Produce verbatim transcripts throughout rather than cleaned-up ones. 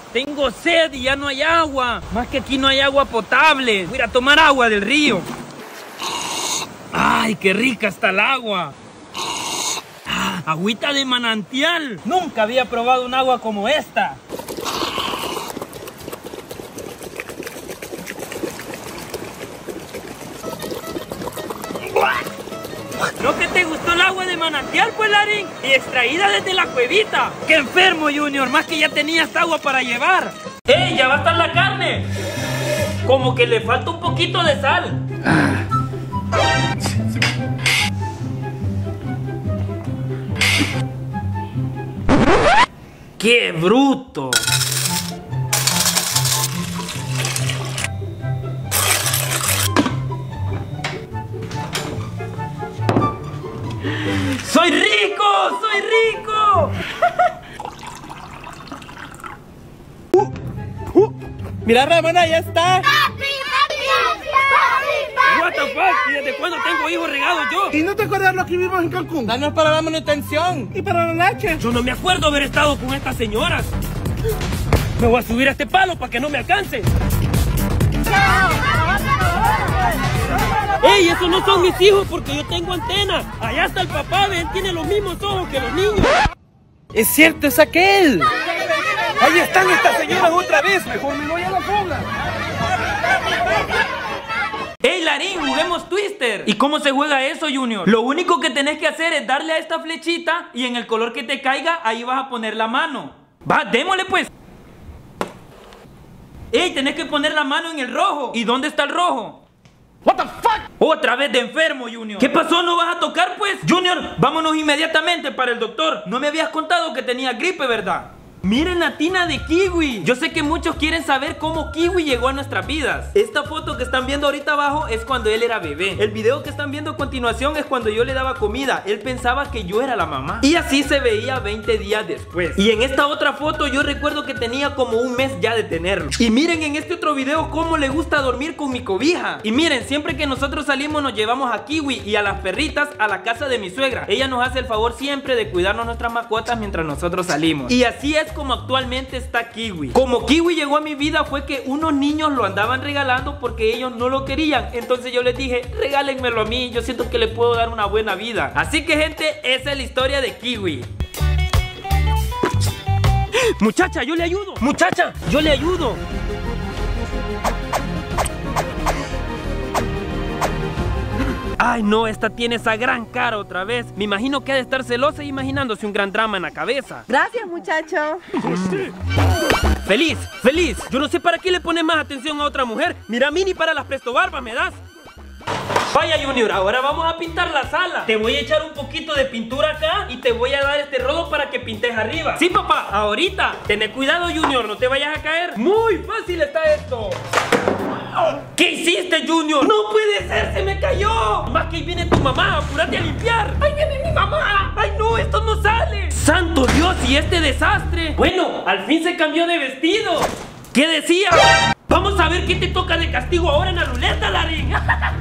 Tengo sed y ya no hay agua. Más que aquí no hay agua potable. Voy a ir a tomar agua del río. ¡Ay, qué rica está el agua! Ah, agüita de manantial. Nunca había probado un agua como esta. ¿No que te gustó el agua de manantial, pues, Larín? Y extraída desde la cuevita. ¡Qué enfermo, Junior! Más que ya tenías agua para llevar. ¡Ey, ya va a estar la carne! Como que le falta un poquito de sal. Ah. ¡Qué bruto! ¡Soy rico! ¡Soy rico! uh, uh, ¡Mira, Ramona, ya está! ¡Papi, papi, papi, papi! What the fuck? ¿Y desde cuándo tengo hijos regados yo? ¿Y no te acuerdas lo que vivimos en Cancún? Danos para la manutención y para la leche. Yo no me acuerdo haber estado con estas señoras. Me voy a subir a este palo para que no me alcance. ¡Ey! Esos no son mis hijos porque yo tengo antena. Allá está el papá, ven, tiene los mismos ojos que los niños. Es cierto, es aquel. Ahí están estas señoras otra vez. Mejor me voy a la cola. ¡Ey, Larín! ¡Juguemos Twister! ¿Y cómo se juega eso, Junior? Lo único que tenés que hacer es darle a esta flechita y en el color que te caiga, ahí vas a poner la mano. Va, démosle pues. ¡Ey! Tenés que poner la mano en el rojo. ¿Y dónde está el rojo? What the fuck? Otra vez de enfermo, Junior. ¿Qué pasó? ¿No vas a tocar, pues? Junior, vámonos inmediatamente para el doctor. No me habías contado que tenía gripe, ¿verdad? Miren la tina de Kiwi. Yo sé que muchos quieren saber cómo Kiwi llegó a nuestras vidas. Esta foto que están viendo ahorita abajo es cuando él era bebé. El video que están viendo a continuación es cuando yo le daba comida. Él pensaba que yo era la mamá. Y así se veía veinte días después. Y en esta otra foto yo recuerdo que tenía como un mes ya de tenerlo. Y miren en este otro video cómo le gusta dormir con mi cobija. Y miren, siempre que nosotros salimos nos llevamos a Kiwi y a las perritas a la casa de mi suegra. Ella nos hace el favor siempre de cuidarnos nuestras mascotas mientras nosotros salimos. Y así es como actualmente está Kiwi. Como Kiwi llegó a mi vida fue que unos niños lo andaban regalando porque ellos no lo querían. Entonces yo les dije, regálenmelo a mí, yo siento que le puedo dar una buena vida. Así que, gente, esa es la historia de Kiwi. Muchacha, yo le ayudo. Muchacha, yo le ayudo. Ay, no, esta tiene esa gran cara otra vez. Me imagino que ha de estar celosa y imaginándose un gran drama en la cabeza. Gracias, muchacho. Mm. Feliz, feliz. Yo no sé para qué le pones más atención a otra mujer. Mira, a mí ni para las prestobarbas me das. Vaya, Junior, ahora vamos a pintar la sala. Te voy a echar un poquito de pintura acá y te voy a dar este rodo para que pintes arriba. Sí, papá, ahorita. Tené cuidado, Junior, no te vayas a caer. Muy fácil está esto. ¿Qué hiciste, Junior? ¡No puede ser! ¡Se me cayó! Más que ahí viene tu mamá, apúrate a limpiar. ¡Ahí viene mi mamá! ¡Ay, no! ¡Esto no sale! ¡Santo Dios! ¿Y este desastre? Bueno, al fin se cambió de vestido. ¿Qué decía? Vamos a ver qué te toca de castigo ahora en la ruleta, Larín.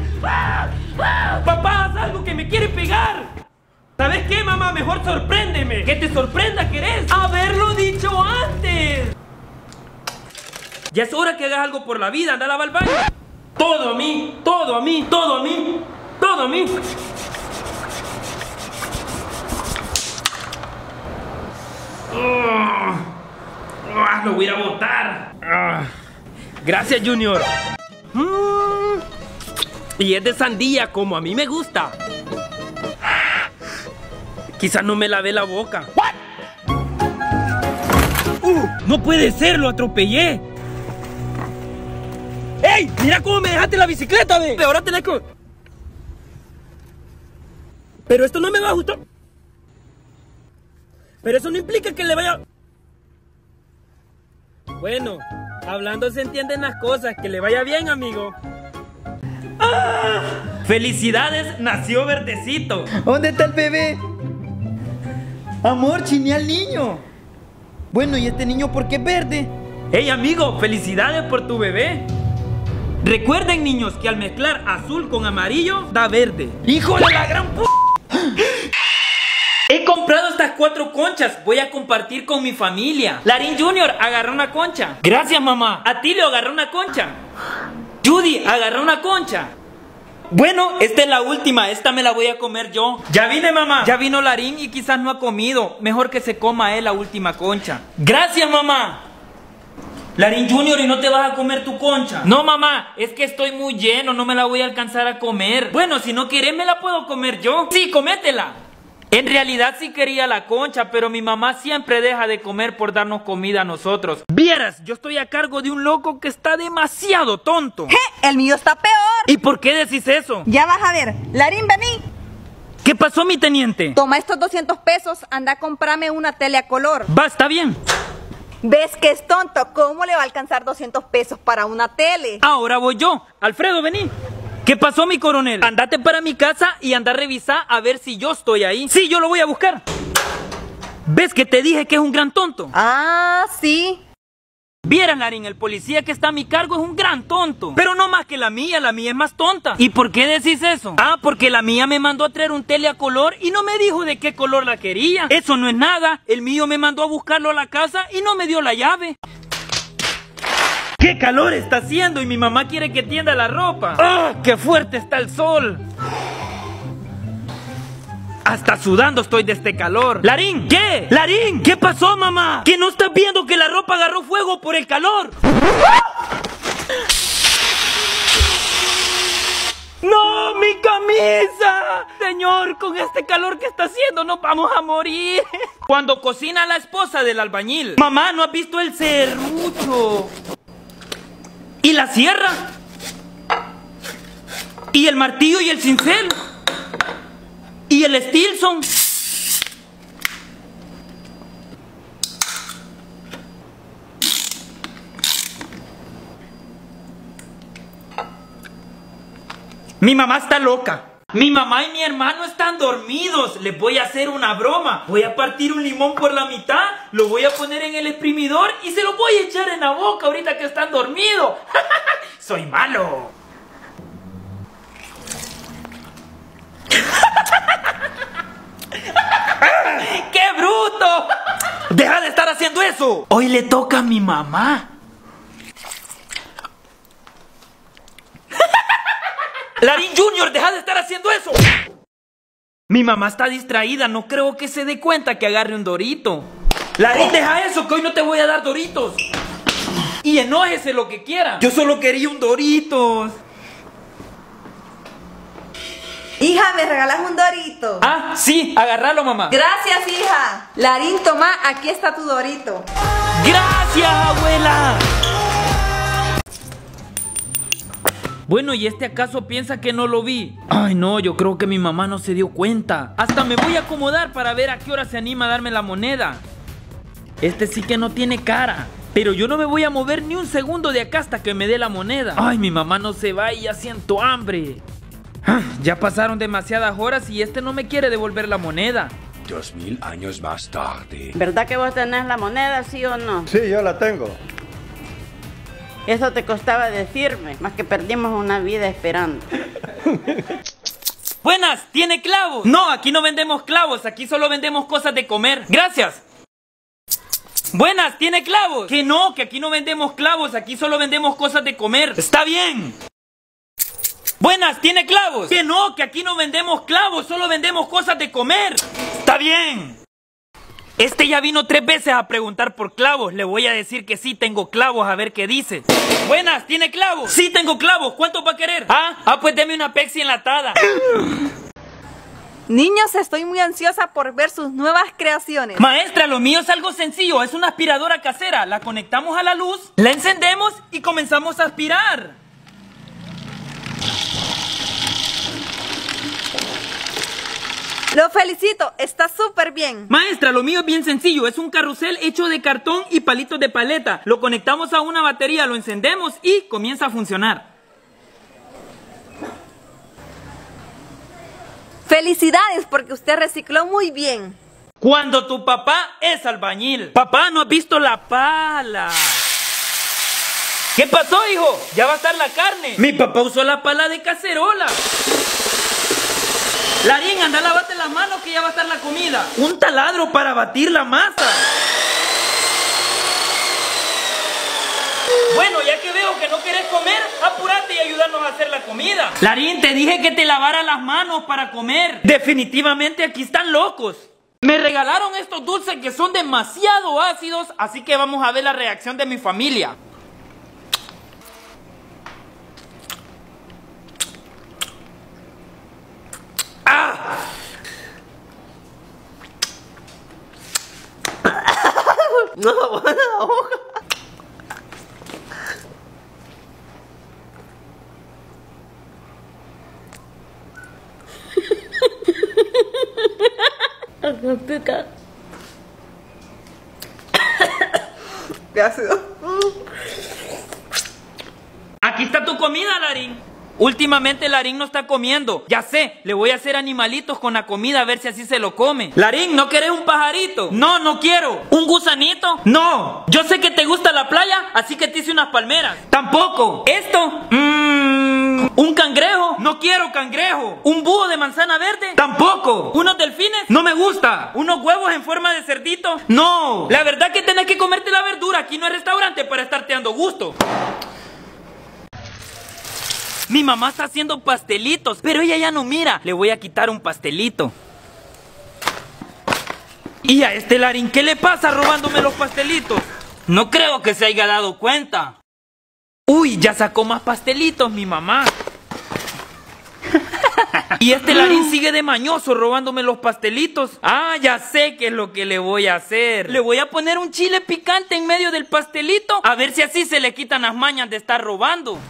Papá, haz algo que me quiere pegar. ¿Sabes qué, mamá? Mejor sorpréndeme. Que te sorprenda, ¿querés? Haberlo dicho antes. Ya es hora que hagas algo por la vida. Anda a lavar el baño. Todo a mí, todo a mí, todo a mí, todo a mí. Oh, oh, lo voy a ir a botar. Oh. Gracias, Junior. Mm. Y es de sandía, como a mí me gusta. Quizás no me lavé la boca. Uh, no puede ser, lo atropellé. ¡Ey! ¡Mira cómo me dejaste la bicicleta, ve! Ahora tenés que... Pero esto no me va a gustar. Pero eso no implica que le vaya... Bueno, hablando se entienden las cosas. Que le vaya bien, amigo. ¡Ah! ¡Felicidades! Nació verdecito. ¿Dónde está el bebé? Amor, chiné al niño. Bueno, ¿y este niño por qué es verde? ¡Hey, amigo! ¡Felicidades por tu bebé! Recuerden, niños, que al mezclar azul con amarillo da verde. ¡Hijo de la gran p... He comprado estas cuatro conchas. Voy a compartir con mi familia. Larín Junior, agarra una concha. Gracias, mamá. Atilio, agarra una concha. Judy, agarra una concha. Bueno, esta es la última. Esta me la voy a comer yo. Ya vine, mamá. Ya vino Larín y quizás no ha comido. Mejor que se coma él la última concha. Gracias, mamá. Larín Junior, ¿y no te vas a comer tu concha? No, mamá, es que estoy muy lleno, no me la voy a alcanzar a comer. Bueno, si no quieres me la puedo comer yo. Sí, cométela. En realidad sí quería la concha, pero mi mamá siempre deja de comer por darnos comida a nosotros. Vieras, yo estoy a cargo de un loco que está demasiado tonto. ¡Je! El mío está peor. ¿Y por qué decís eso? Ya vas a ver. Larín, vení. ¿Qué pasó, mi teniente? Toma estos doscientos pesos, anda a comprarme una tele a color. Va, está bien. ¿Ves que es tonto? ¿Cómo le va a alcanzar doscientos pesos para una tele? Ahora voy yo. Alfredo, vení. ¿Qué pasó, mi coronel? Andate para mi casa y anda a revisar a ver si yo estoy ahí. Sí, yo lo voy a buscar. ¿Ves que te dije que es un gran tonto? Ah, sí. Vieran, Larín, el policía que está a mi cargo es un gran tonto. Pero no más que la mía, la mía es más tonta. ¿Y por qué decís eso? Ah, porque la mía me mandó a traer un tele a color y no me dijo de qué color la quería. Eso no es nada. El mío me mandó a buscarlo a la casa y no me dio la llave. ¡Qué calor está haciendo! Y mi mamá quiere que tienda la ropa. ¡Ah! ¡Qué fuerte está el sol! Hasta sudando estoy de este calor. ¡Larín! ¿Qué? ¡Larín! ¿Qué pasó, mamá? ¿Que no estás viendo que la ropa agarró fuego por el calor? ¡No, mi camisa! Señor, con este calor que está haciendo nos vamos a morir. Cuando cocina la esposa del albañil. Mamá, ¿no has visto el serrucho? ¿Y la sierra? ¿Y el martillo y el cincel? ¿Y el Stilson? Mi mamá está loca. Mi mamá y mi hermano están dormidos. Les voy a hacer una broma. Voy a partir un limón por la mitad, lo voy a poner en el exprimidor y se lo voy a echar en la boca ahorita que están dormidos. Soy malo. ¡Qué bruto! ¡Deja de estar haciendo eso! Hoy le toca a mi mamá. Larín Junior, deja de estar haciendo eso. Mi mamá está distraída, no creo que se dé cuenta que agarre un dorito. Larín, deja eso, que hoy no te voy a dar doritos. Y enójese lo que quiera. Yo solo quería un doritos. Hija, ¿me regalas un dorito? Ah, sí, agárralo, mamá. Gracias, hija. Larín, toma, aquí está tu dorito. Gracias, abuela. Bueno, ¿y este acaso piensa que no lo vi? Ay, no, yo creo que mi mamá no se dio cuenta. Hasta me voy a acomodar para ver a qué hora se anima a darme la moneda. Este sí que no tiene cara. Pero yo no me voy a mover ni un segundo de acá hasta que me dé la moneda. Ay, mi mamá no se va y ya siento hambre. Ah, ya pasaron demasiadas horas y este no me quiere devolver la moneda. Dos mil años más tarde. ¿Verdad que vos tenés la moneda, sí o no? Sí, yo la tengo. Eso te costaba decirme, más que perdimos una vida esperando. Buenas, ¿tiene clavos? No, aquí no vendemos clavos, aquí solo vendemos cosas de comer. Gracias. Buenas, ¿tiene clavos? Que no, que aquí no vendemos clavos, aquí solo vendemos cosas de comer. Está bien. Buenas, ¿tiene clavos? Que no, que aquí no vendemos clavos, solo vendemos cosas de comer. Está bien. Este ya vino tres veces a preguntar por clavos. Le voy a decir que sí tengo clavos, a ver qué dice. Buenas, ¿tiene clavos? Sí tengo clavos, ¿cuántos va a querer? Ah, ah, pues deme una Pepsi enlatada. Niños, estoy muy ansiosa por ver sus nuevas creaciones. Maestra, lo mío es algo sencillo, es una aspiradora casera. La conectamos a la luz, la encendemos y comenzamos a aspirar. Lo felicito, está súper bien. Maestra, lo mío es bien sencillo, es un carrusel hecho de cartón y palitos de paleta. Lo conectamos a una batería, lo encendemos y comienza a funcionar. Felicidades, porque usted recicló muy bien. Cuando tu papá es albañil. Papá, ¿no has visto la pala? ¿Qué pasó, hijo? Ya va a estar la carne. Mi papá usó la pala de cacerola. Larín, anda, lávate las manos que ya va a estar la comida. Un taladro para batir la masa. Bueno, ya que veo que no querés comer, apúrate y ayúdanos a hacer la comida. Larín, te dije que te lavara las manos para comer. Definitivamente aquí están locos. Me regalaron estos dulces que son demasiado ácidos, así que vamos a ver la reacción de mi familia. ¡Ah! No, buena hoja. ¿Qué ácido? Aquí está tu comida, Larín. Últimamente Larín no está comiendo. Ya sé, le voy a hacer animalitos con la comida a ver si así se lo come. Larín, ¿no querés un pajarito? No, no quiero. ¿Un gusanito? No. Yo sé que te gusta la playa, así que te hice unas palmeras. Tampoco. ¿Esto? Mmm. ¿Un cangrejo? No quiero cangrejo. ¿Un búho de manzana verde? Tampoco. ¿Unos delfines? No me gusta. ¿Unos huevos en forma de cerdito? No. La verdad que tenés que comerte la verdura. Aquí no es restaurante para estarte dando gusto. Mi mamá está haciendo pastelitos, pero ella ya no mira. Le voy a quitar un pastelito. Y a este Larín, ¿qué le pasa robándome los pastelitos? No creo que se haya dado cuenta. Uy, ya sacó más pastelitos mi mamá. Y este Larín sigue de mañoso robándome los pastelitos. Ah, ya sé qué es lo que le voy a hacer. Le voy a poner un chile picante en medio del pastelito, a ver si así se le quitan las mañas de estar robando.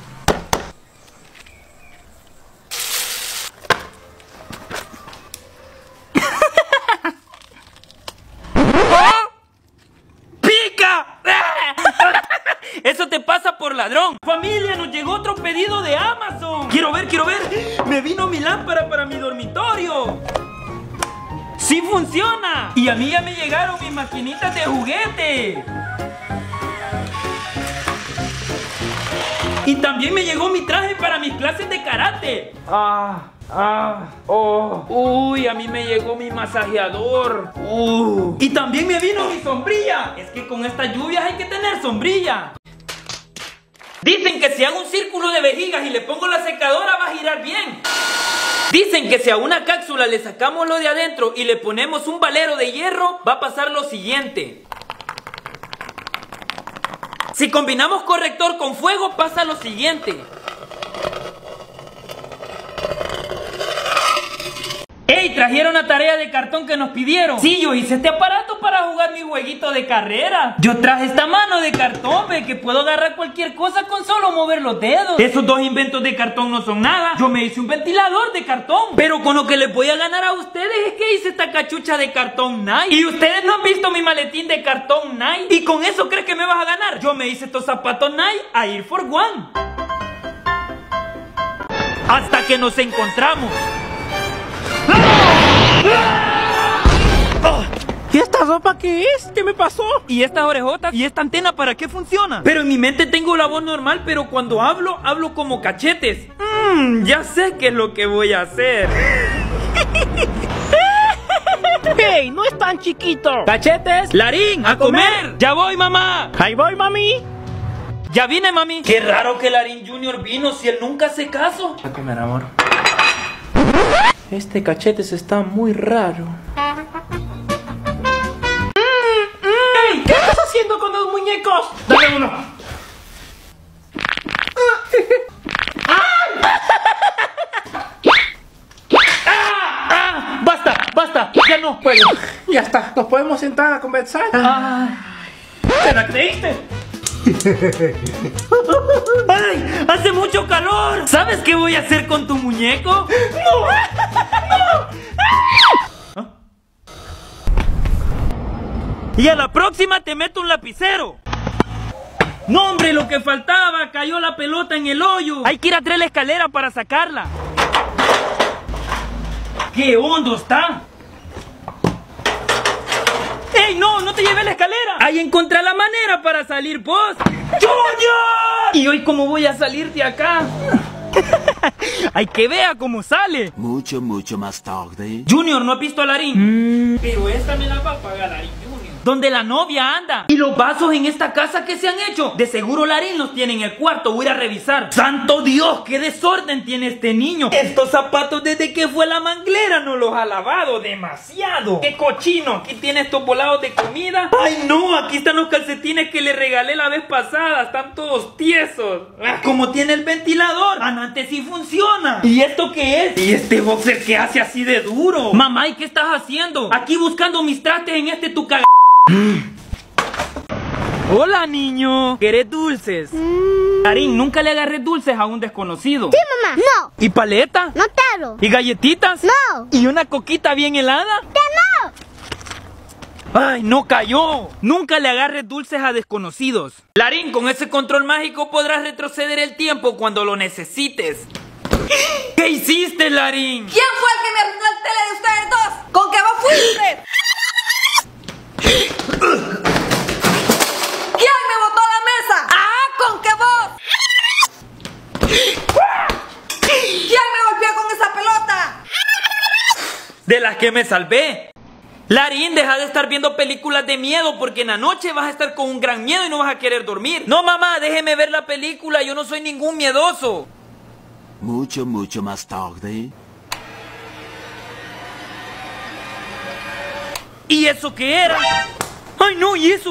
Eso te pasa por ladrón. Familia, nos llegó otro pedido de Amazon. Quiero ver, quiero ver. Me vino mi lámpara para mi dormitorio. ¡Sí funciona! Y a mí ya me llegaron mis maquinitas de juguete. Y también me llegó mi traje para mis clases de karate. Ah, ah, oh. Uy, a mí me llegó mi masajeador. Uh. Y también me vino mi sombrilla. Es que con estas lluvias hay que tener sombrilla. Dicen que si hago un círculo de vejigas y le pongo la secadora va a girar bien. Dicen que si a una cápsula le sacamos lo de adentro y le ponemos un valero de hierro, va a pasar lo siguiente. Si combinamos corrector con fuego, pasa lo siguiente. ¡Ey! Trajeron la tarea de cartón que nos pidieron. Sí, yo hice este aparato para jugar mi jueguito de carrera. Yo traje esta mano de cartón, ve, que puedo agarrar cualquier cosa con solo mover los dedos. Esos dos inventos de cartón no son nada. Yo me hice un ventilador de cartón. Pero con lo que les voy a ganar a ustedes es que hice esta cachucha de cartón Nike. Y ustedes no han visto mi maletín de cartón Nike. ¿Y con eso crees que me vas a ganar? Yo me hice estos zapatos Nike a Air Force One. Hasta que nos encontramos. Oh. ¿Y esta ropa qué es? ¿Qué me pasó? ¿Y estas orejotas? ¿Y esta antena para qué funciona? Pero en mi mente tengo la voz normal, pero cuando hablo, hablo como cachetes. Mmm, ya sé qué es lo que voy a hacer. ¡Hey! ¡No es tan chiquito! ¡Cachetes! ¡Larín! ¡A, a comer! comer! ¡Ya voy, mamá! ¡Ahí voy, mami! ¡Ya vine, mami! Qué raro que Larín Junior vino si él nunca hace caso. A comer, amor. Este Cachetes está muy raro. ¡Ey! ¿Qué estás haciendo con los muñecos? ¡Dale uno! ¡Ah! ¡Ah! ¡Basta! ¡Basta! ¡Ya no puedo! Ya está, ¿nos podemos sentar a conversar? Ah. ¿Te la creíste? ¡Ay! ¡Hace mucho calor! ¿Sabes qué voy a hacer con tu muñeco? ¡No! ¡No! ¿Ah? Y a la próxima te meto un lapicero. ¡No, hombre! Lo que faltaba, cayó la pelota en el hoyo. Hay que ir a traer la escalera para sacarla. ¡Qué hondo está! ¡Ey, no! ¡No te lleves la escalera! ¡Ahí encontré la manera para salir vos! ¡Junior! ¿Y hoy cómo voy a salir de acá? Hay que vea cómo sale. Mucho, mucho más tarde. Junior, ¿no has visto a Larín? Mm, pero esta me la va a pagar Larín, Junior. Donde la novia anda. Y los vasos en esta casa que se han hecho. De seguro Larín los tiene en el cuarto. Voy a ir a revisar. ¡Santo Dios! ¡Qué desorden tiene este niño! Estos zapatos desde que fue la manglera no los ha lavado demasiado. ¡Qué cochino! Aquí tiene estos volados de comida. ¡Ay no! Aquí están los calcetines que le regalé la vez pasada. Están todos tiesos. Ah, como tiene el ventilador. Antes sí funciona. ¿Y esto qué es? ¿Y este boxer que hace así de duro? Mamá, ¿y qué estás haciendo? Aquí buscando mis trastes en este tu caga... Hola, niño. ¿Querés dulces? Mm. Larín, nunca le agarré dulces a un desconocido. Sí, mamá. No. ¿Y paleta? No quiero. ¿Y galletitas? No. ¿Y una coquita bien helada? Que no. ¡Ay, no cayó! Nunca le agarres dulces a desconocidos. Larín, con ese control mágico podrás retroceder el tiempo cuando lo necesites. ¿Qué hiciste, Larín? ¿Quién fue el que me arruinó el tele de ustedes dos? ¿Con qué vos fuiste? ¿Quién me botó la mesa? ¡Ah! ¿Con qué vos? ¿Quién me golpeó con esa pelota? De las que me salvé. Larín, deja de estar viendo películas de miedo porque en la noche vas a estar con un gran miedo y no vas a querer dormir. No, mamá, déjeme ver la película, yo no soy ningún miedoso. Mucho, mucho más tarde. ¿Y eso qué era? ¡Ay, no! ¿Y eso?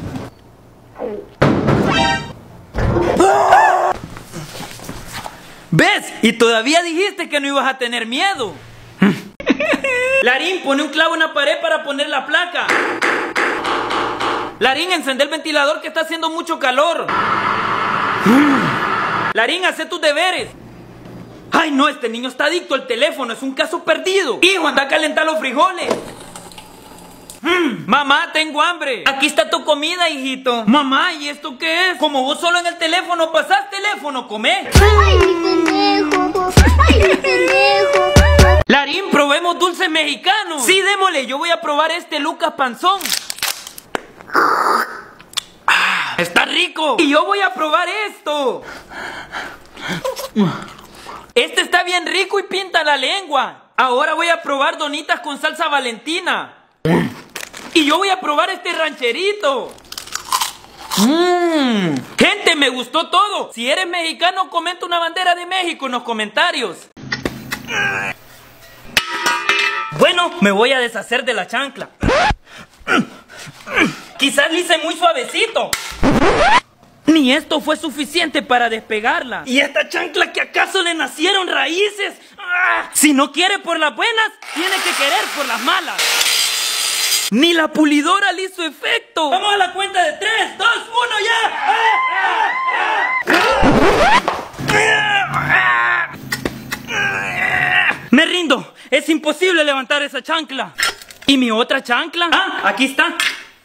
¿Ves? Y todavía dijiste que no ibas a tener miedo. Larín, pone un clavo en la pared para poner la placa. Larín, encende el ventilador que está haciendo mucho calor. Larín, haz tus deberes. Ay, no, este niño está adicto al teléfono, es un caso perdido. Hijo, anda a calentar los frijoles. Mm, mamá, tengo hambre. Aquí está tu comida, hijito. Mamá, ¿y esto qué es? Como vos solo en el teléfono pasás teléfono, comé. Ay, mi pendejo. Ay, mi pendejo. Larín, probemos dulces mexicanos. Sí, démosle, yo voy a probar este Lucas Panzón. Ah, está rico. Y yo voy a probar esto. Este está bien rico y pinta la lengua. Ahora voy a probar donitas con salsa Valentina. Y yo voy a probar este rancherito. Mmm. Gente, me gustó todo. Si eres mexicano, comenta una bandera de México en los comentarios. Bueno, me voy a deshacer de la chancla. Quizás le hice muy suavecito. Ni esto fue suficiente para despegarla. ¿Y esta chancla que acaso le nacieron raíces? ¡Ah! Si no quiere por las buenas, tiene que querer por las malas. Ni la pulidora le hizo efecto. Vamos a la cuenta de tres, dos, uno, ya. Me rindo. Es imposible levantar esa chancla. ¿Y mi otra chancla? Ah, aquí está.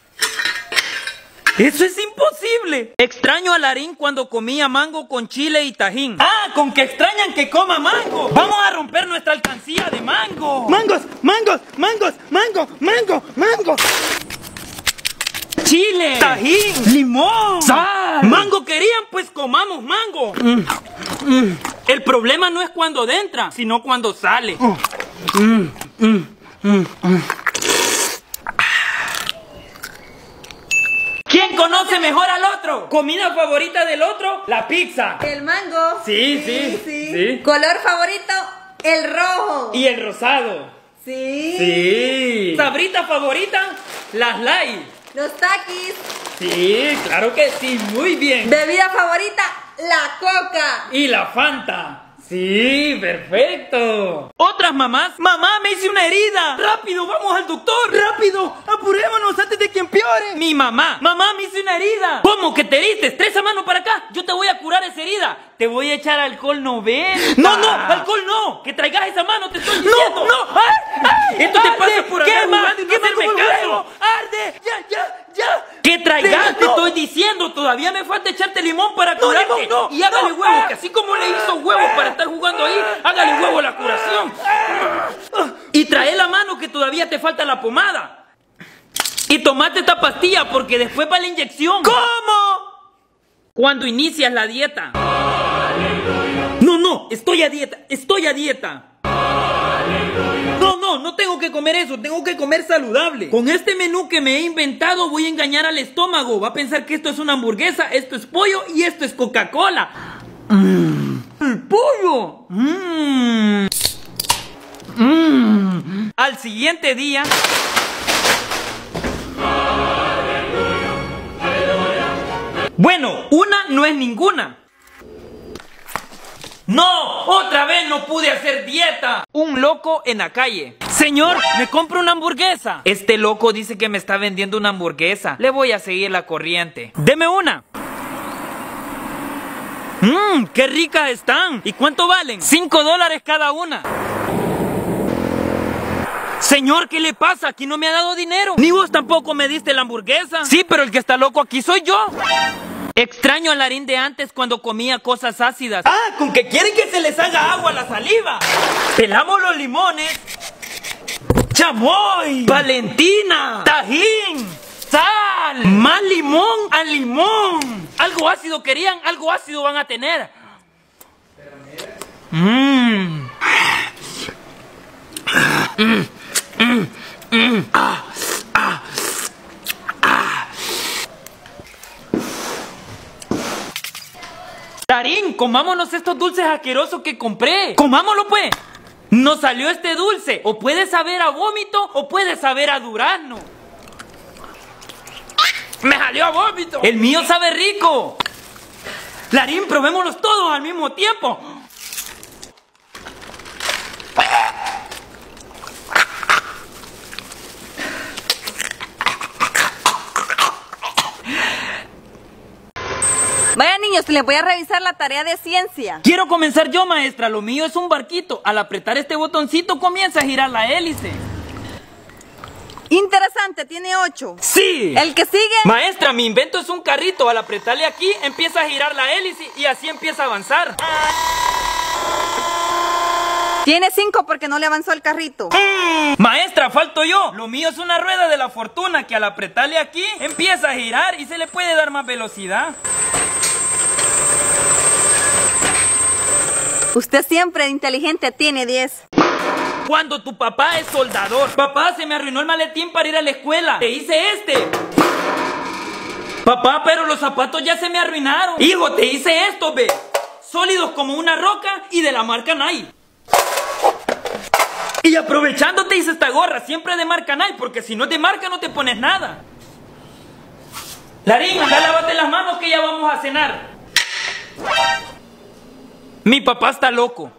¡Eso es imposible! Extraño a Larín cuando comía mango con chile y tajín. ¡Ah! ¡Con que extrañan que coma mango! ¡Vamos a romper nuestra alcancía de mango! ¡Mangos! ¡Mangos! ¡Mangos! ¡Mango! ¡Mango! ¡Mango! ¡Chile! ¡Tajín! ¡Limón! ¡Sal! ¡Mango querían! Pues comamos mango. Mm. Mm. El problema no es cuando entra, sino cuando sale. Oh. Mm. Mm. Mm. Mm. ¿Quién conoce mejor al otro? ¿Comida favorita del otro? La pizza. El mango. Sí, sí, sí. sí. ¿Color favorito? El rojo. ¿Y el rosado? Sí. Sí. ¿Sabrita favorita? Las light. Los taquis. Sí, claro que sí, muy bien. ¿Bebida favorita? La coca. ¿Y la Fanta? Sí, perfecto. ¿Otras mamás? Mamá, me hice una herida. Rápido, vamos al doctor. ¡Rápido! ¡Apurémonos antes de que empeore! Mi mamá. Mamá, me hice una herida. ¿Cómo que te heriste? Tres a mano para acá. Yo te voy a curar esa herida. Te voy a echar alcohol noventa. No, no, alcohol no. Que traigas esa mano, te estoy diciendo. No, no. ¡Ay, ay! Esto te arde, pasa por andar quema, jugando y no quema hacerme como el caso. huevo. ¡Arde! ¡Ya, ya, ya! Que traigas, No. te estoy diciendo. Todavía me falta echarte limón para No, curarte. limón, no, y hágale no. huevo, que así como le hizo huevos para estar jugando ahí, hágale huevo la curación. Y trae la mano que todavía te falta la pomada. Y tomate esta pastilla porque después va la inyección. ¿Cómo? Cuando inicias la dieta. No, no, No, estoy a dieta, estoy a dieta. No, no, no tengo que comer eso, tengo que comer saludable. Con este menú que me he inventado voy a engañar al estómago. Va a pensar que esto es una hamburguesa, esto es pollo y esto es Coca-Cola. Mm. ¡El pollo! Mm. Mm. Al siguiente día... Bueno, una no es ninguna. ¡No! ¡Otra vez no pude hacer dieta! Un loco en la calle. Señor, ¿me compro una hamburguesa? Este loco dice que me está vendiendo una hamburguesa. Le voy a seguir la corriente. ¡Deme una! ¡Mmm! ¡Qué ricas están! ¿Y cuánto valen? Cinco dólares cada una. Señor, ¿qué le pasa? Aquí no me ha dado dinero. Ni vos tampoco me diste la hamburguesa. Sí, pero el que está loco aquí soy yo. Extraño al Larín de antes cuando comía cosas ácidas. Ah, con que quieren que se les haga agua a la saliva. Pelamos los limones. ¡Chamoy! ¡Valentina! ¡Tajín! ¡Sal! ¡Más limón al limón! Algo ácido querían, algo ácido van a tener. Mmm. Mm, mm, mm. Ah, ah, ah. Larín, comámonos estos dulces asquerosos que compré. Comámoslo pues. Nos salió este dulce. O puede saber a vómito o puede saber a durazno. Me salió a vómito. El mío sabe rico. Larín, probémoslos todos al mismo tiempo. Vaya niños, les voy a revisar la tarea de ciencia. Quiero comenzar yo, maestra. Lo mío es un barquito. Al apretar este botoncito comienza a girar la hélice. Interesante, tiene ocho. ¡Sí! ¿El que sigue? Maestra, mi invento es un carrito. Al apretarle aquí empieza a girar la hélice y así empieza a avanzar. Tiene cinco porque no le avanzó el carrito. Mm. Maestra, falto yo. Lo mío es una rueda de la fortuna que al apretarle aquí empieza a girar y se le puede dar más velocidad. Usted siempre inteligente tiene diez. Cuando tu papá es soldador. Papá, se me arruinó el maletín para ir a la escuela. Te hice este. Papá, pero los zapatos ya se me arruinaron. Hijo, te hice esto, ve. Sólidos como una roca y de la marca Nike. Y aprovechando te hice esta gorra, siempre de marca Nike, porque si no es de marca no te pones nada. Larín, anda, lávate las manos que ya vamos a cenar. Mi papá está loco.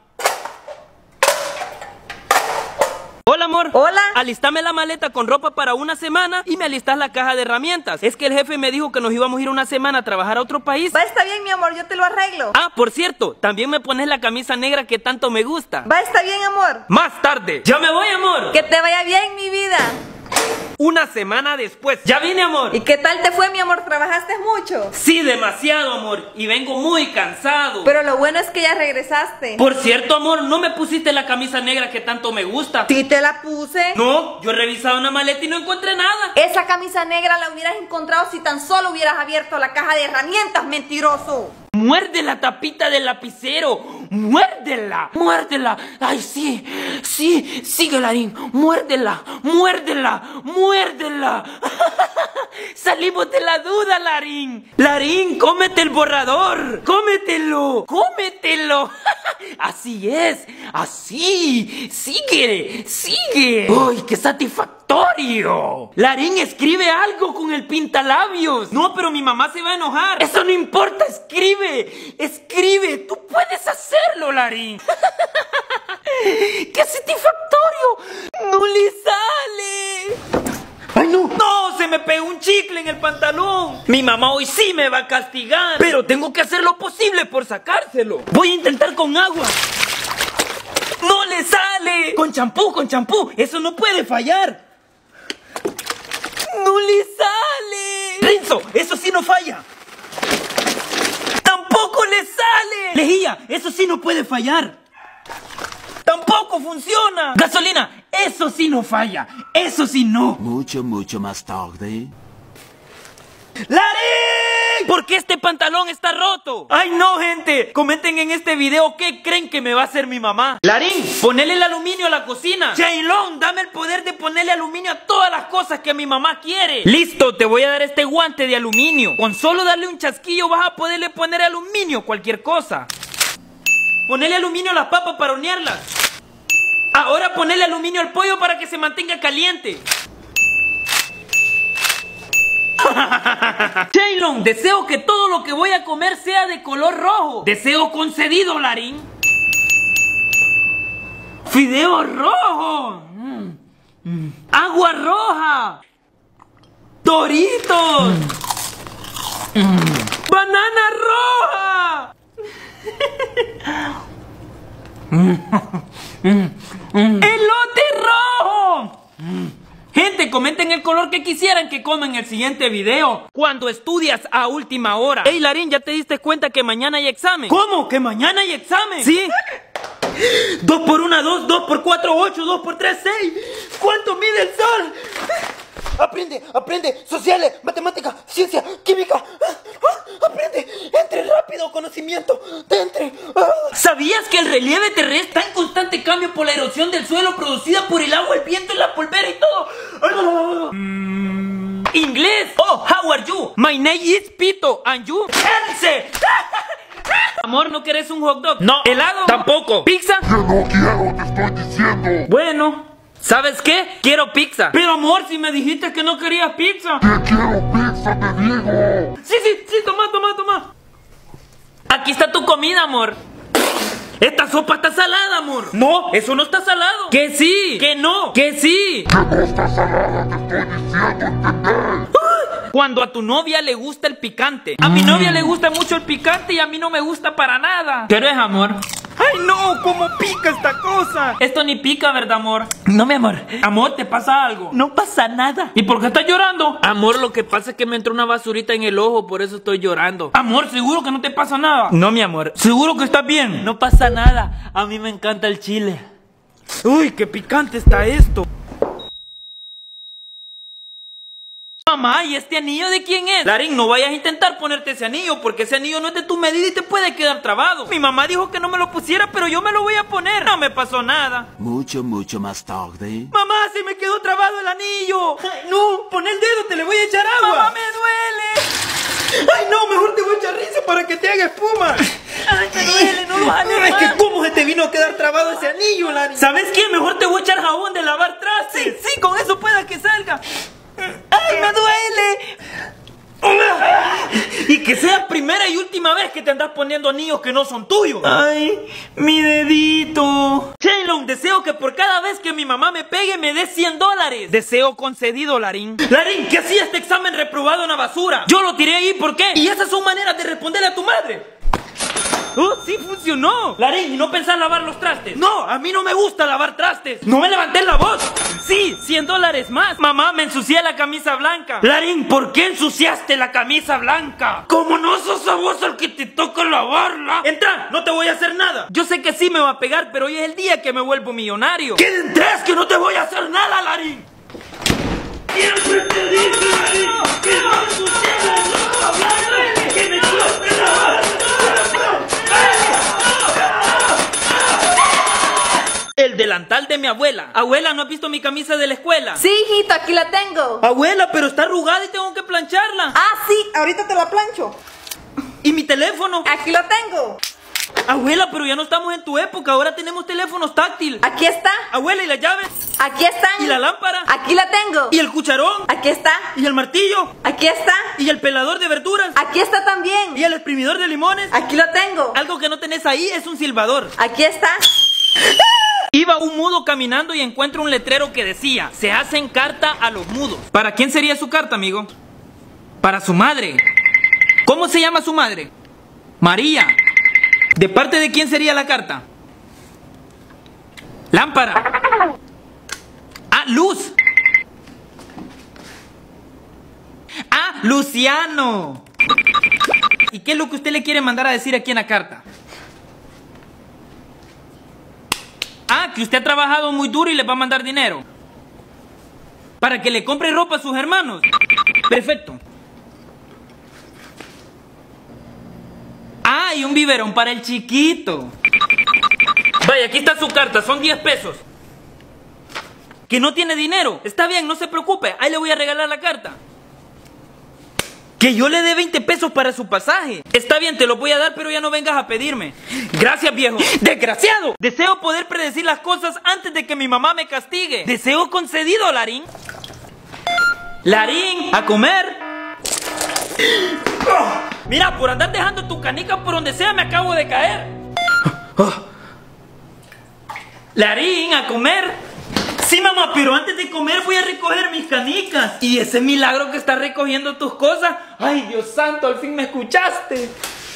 Hola, amor. Hola. Alistame la maleta con ropa para una semana y me alistas la caja de herramientas. Es que el jefe me dijo que nos íbamos a ir una semana a trabajar a otro país. Va, está bien, mi amor, yo te lo arreglo. Ah, por cierto, también me pones la camisa negra que tanto me gusta. Va, está bien, amor. Más tarde. Ya me voy, amor. Que te vaya bien, mi vida. Una semana después. Ya vine, amor. ¿Y qué tal te fue, mi amor? ¿Trabajaste mucho? Sí, demasiado, amor. Y vengo muy cansado. Pero lo bueno es que ya regresaste. Por cierto, amor, ¿no me pusiste la camisa negra que tanto me gusta? Sí te la puse. No, yo he revisado una maleta y no encontré nada. Esa camisa negra la hubieras encontrado si tan solo hubieras abierto la caja de herramientas, mentiroso. Muerde la tapita del lapicero. Muérdela, muérdela. Ay, sí, sí, sigue, Larín. Muérdela, muérdela, muérdela. Salimos de la duda, Larín. Larín, cómete el borrador. Cómetelo, cómetelo. Así es, así. Sigue, sigue. Uy, qué satisfactorio. Larín, escribe algo con el pintalabios. No, pero mi mamá se va a enojar. Eso no importa, escribe, escribe. Tú puedes hacerlo, Larín. ¡Qué satisfactorio! ¡No le sale! ¡Ay, no! ¡No! ¡Se me pegó un chicle en el pantalón! Mi mamá hoy sí me va a castigar. Pero tengo que hacer lo posible por sacárselo. Voy a intentar con agua. ¡No le sale! Con champú, con champú. Eso no puede fallar. ¡No le sale! ¡Renzo! ¡Eso sí no falla! ¡Tampoco le sale! Lejía, eso sí no puede fallar. ¡Tampoco funciona! ¡Gasolina! Eso sí no falla. Eso sí no. Mucho, mucho más tarde. ¡Larín! ¿Por qué este pantalón está roto? ¡Ay, no, gente! Comenten en este video qué creen que me va a hacer mi mamá. Larín, ponele el aluminio a la cocina. Jaylon, dame el poder de ponerle aluminio a todas las cosas que mi mamá quiere. Listo, te voy a dar este guante de aluminio. Con solo darle un chasquillo vas a poderle poner aluminio a cualquier cosa. Ponele aluminio a las papas para hornearlas. Ahora ponele aluminio al pollo para que se mantenga caliente. Jaylon, deseo que todo lo que voy a comer sea de color rojo. Deseo concedido, Larín. Fideo rojo. Mm. Mm. Agua roja. Doritos. Mm. Banana roja. Elote rojo. Gente, comenten el color que quisieran que coma en el siguiente video. Cuando estudias a última hora. Ey, Larín, ¿ya te diste cuenta que mañana hay examen? ¿Cómo? ¿Que mañana hay examen? Sí. Dos por una, dos, dos por cuatro, ocho, dos por tres, seis. ¿Cuánto mide el sol? Aprende, aprende, sociales, matemática, ciencia, química. Aprende, entre rápido, conocimiento, te entre. ¿Sabías que el relieve terrestre está en constante cambio por la erosión del suelo producida por el agua, el viento, la polvera y todo? Mm. Inglés. Oh, how are you? My name is Pito, and you? Elce. Amor, ¿no querés un hot dog? No. ¿Helado? Tampoco. ¿Pizza? Que no quiero, te estoy diciendo. Bueno, ¿sabes qué? Quiero pizza. Pero amor, si me dijiste que no querías pizza. Que quiero pizza, te digo. Sí, sí, sí, toma, toma, toma. Aquí está tu comida, amor. Esta sopa está salada, amor. No, eso no está salado. Que sí, que no, que sí. Que no está salada, te estoy diciendo, ¿entendés? Cuando a tu novia le gusta el picante. A mi novia le gusta mucho el picante y a mí no me gusta para nada. ¿Qué eres, amor? ¡Ay, no! ¿Cómo pica esta cosa? Esto ni pica, ¿verdad, amor? No, mi amor. Amor, ¿te pasa algo? No pasa nada. ¿Y por qué estás llorando? Amor, lo que pasa es que me entró una basurita en el ojo, por eso estoy llorando. Amor, ¿seguro que no te pasa nada? No, mi amor. ¿Seguro que estás bien? No pasa nada. A mí me encanta el chile. Uy, qué picante está esto. Mamá, ¿y este anillo de quién es? Larín, no vayas a intentar ponerte ese anillo, porque ese anillo no es de tu medida y te puede quedar trabado. Mi mamá dijo que no me lo pusiera, pero yo me lo voy a poner. No me pasó nada. Mucho, mucho más tarde. Mamá, se me quedó trabado el anillo. Ay, no, pon el dedo, te le voy a echar agua. Mamá, me duele. Ay, no, mejor te voy a echar risa para que te haga espuma. Ay, me duele, no lo hagas. Es que cómo se te vino a quedar trabado ese anillo, Larín. ¿Sabes qué? Mejor te voy a echar jabón de lavar trastes. Sí, sí, con eso pueda que salga. ¡Ay, me duele! Y que sea primera y última vez que te andas poniendo anillos que no son tuyos. ¡Ay, mi dedito! Jaylon, deseo que por cada vez que mi mamá me pegue me dé cien dólares. Deseo concedido, Larín. Larín, ¿qué hacía este examen reprobado en la basura? Yo lo tiré ahí, ¿por qué? Y esas son maneras de responderle a tu madre. ¡Oh, sí funcionó! Larín, ¿y no pensás lavar los trastes? No, a mí no me gusta lavar trastes. ¡No me levanté la voz! Sí, cien dólares más. Mamá, me ensucié la camisa blanca. Larín, ¿por qué ensuciaste la camisa blanca? Como no sos a vos el que te toca lavarla. Entra, no te voy a hacer nada. Yo sé que sí me va a pegar, pero hoy es el día que me vuelvo millonario. ¿Qué entres que no te voy a hacer nada, Larín? Siempre te dije, Larín, que no ensuciaras la blanca, que me cueste lavar. El delantal de mi abuela. Abuela, ¿no has visto mi camisa de la escuela? Sí, hijito, aquí la tengo. Abuela, pero está arrugada y tengo que plancharla. Ah, sí, ahorita te la plancho. ¿Y mi teléfono? Aquí lo tengo. Abuela, pero ya no estamos en tu época, ahora tenemos teléfonos táctiles. Aquí está. Abuela, ¿y las llaves? Aquí están. ¿Y la lámpara? Aquí la tengo. ¿Y el cucharón? Aquí está. ¿Y el martillo? Aquí está. ¿Y el pelador de verduras? Aquí está también. ¿Y el exprimidor de limones? Aquí lo tengo. Algo que no tenés ahí es un silbador. Aquí está. Iba un mudo caminando y encuentra un letrero que decía: se hacen carta a los mudos. ¿Para quién sería su carta, amigo? Para su madre. ¿Cómo se llama su madre? María. ¿De parte de quién sería la carta? Lámpara. Ah, Luz. Ah, Luciano. ¿Y qué es lo que usted le quiere mandar a decir aquí en la carta? Ah, que usted ha trabajado muy duro y le va a mandar dinero para que le compre ropa a sus hermanos. Perfecto. y un biberón para el chiquito. Vaya, aquí está su carta, son diez pesos. ¿Que no tiene dinero? Está bien, no se preocupe, ahí le voy a regalar la carta. Que yo le dé veinte pesos para su pasaje. Está bien, te lo voy a dar, pero ya no vengas a pedirme. Gracias, viejo. ¡Desgraciado! Deseo poder predecir las cosas antes de que mi mamá me castigue. Deseo concedido, Larín. Larín, a comer. Oh, mira, por andar dejando tu canica por donde sea me acabo de caer. Oh. Larín, a comer. Sí, mamá, pero antes de comer voy a recoger mis canicas. Y ese milagro que estás recogiendo tus cosas. Ay, Dios santo, al fin me escuchaste.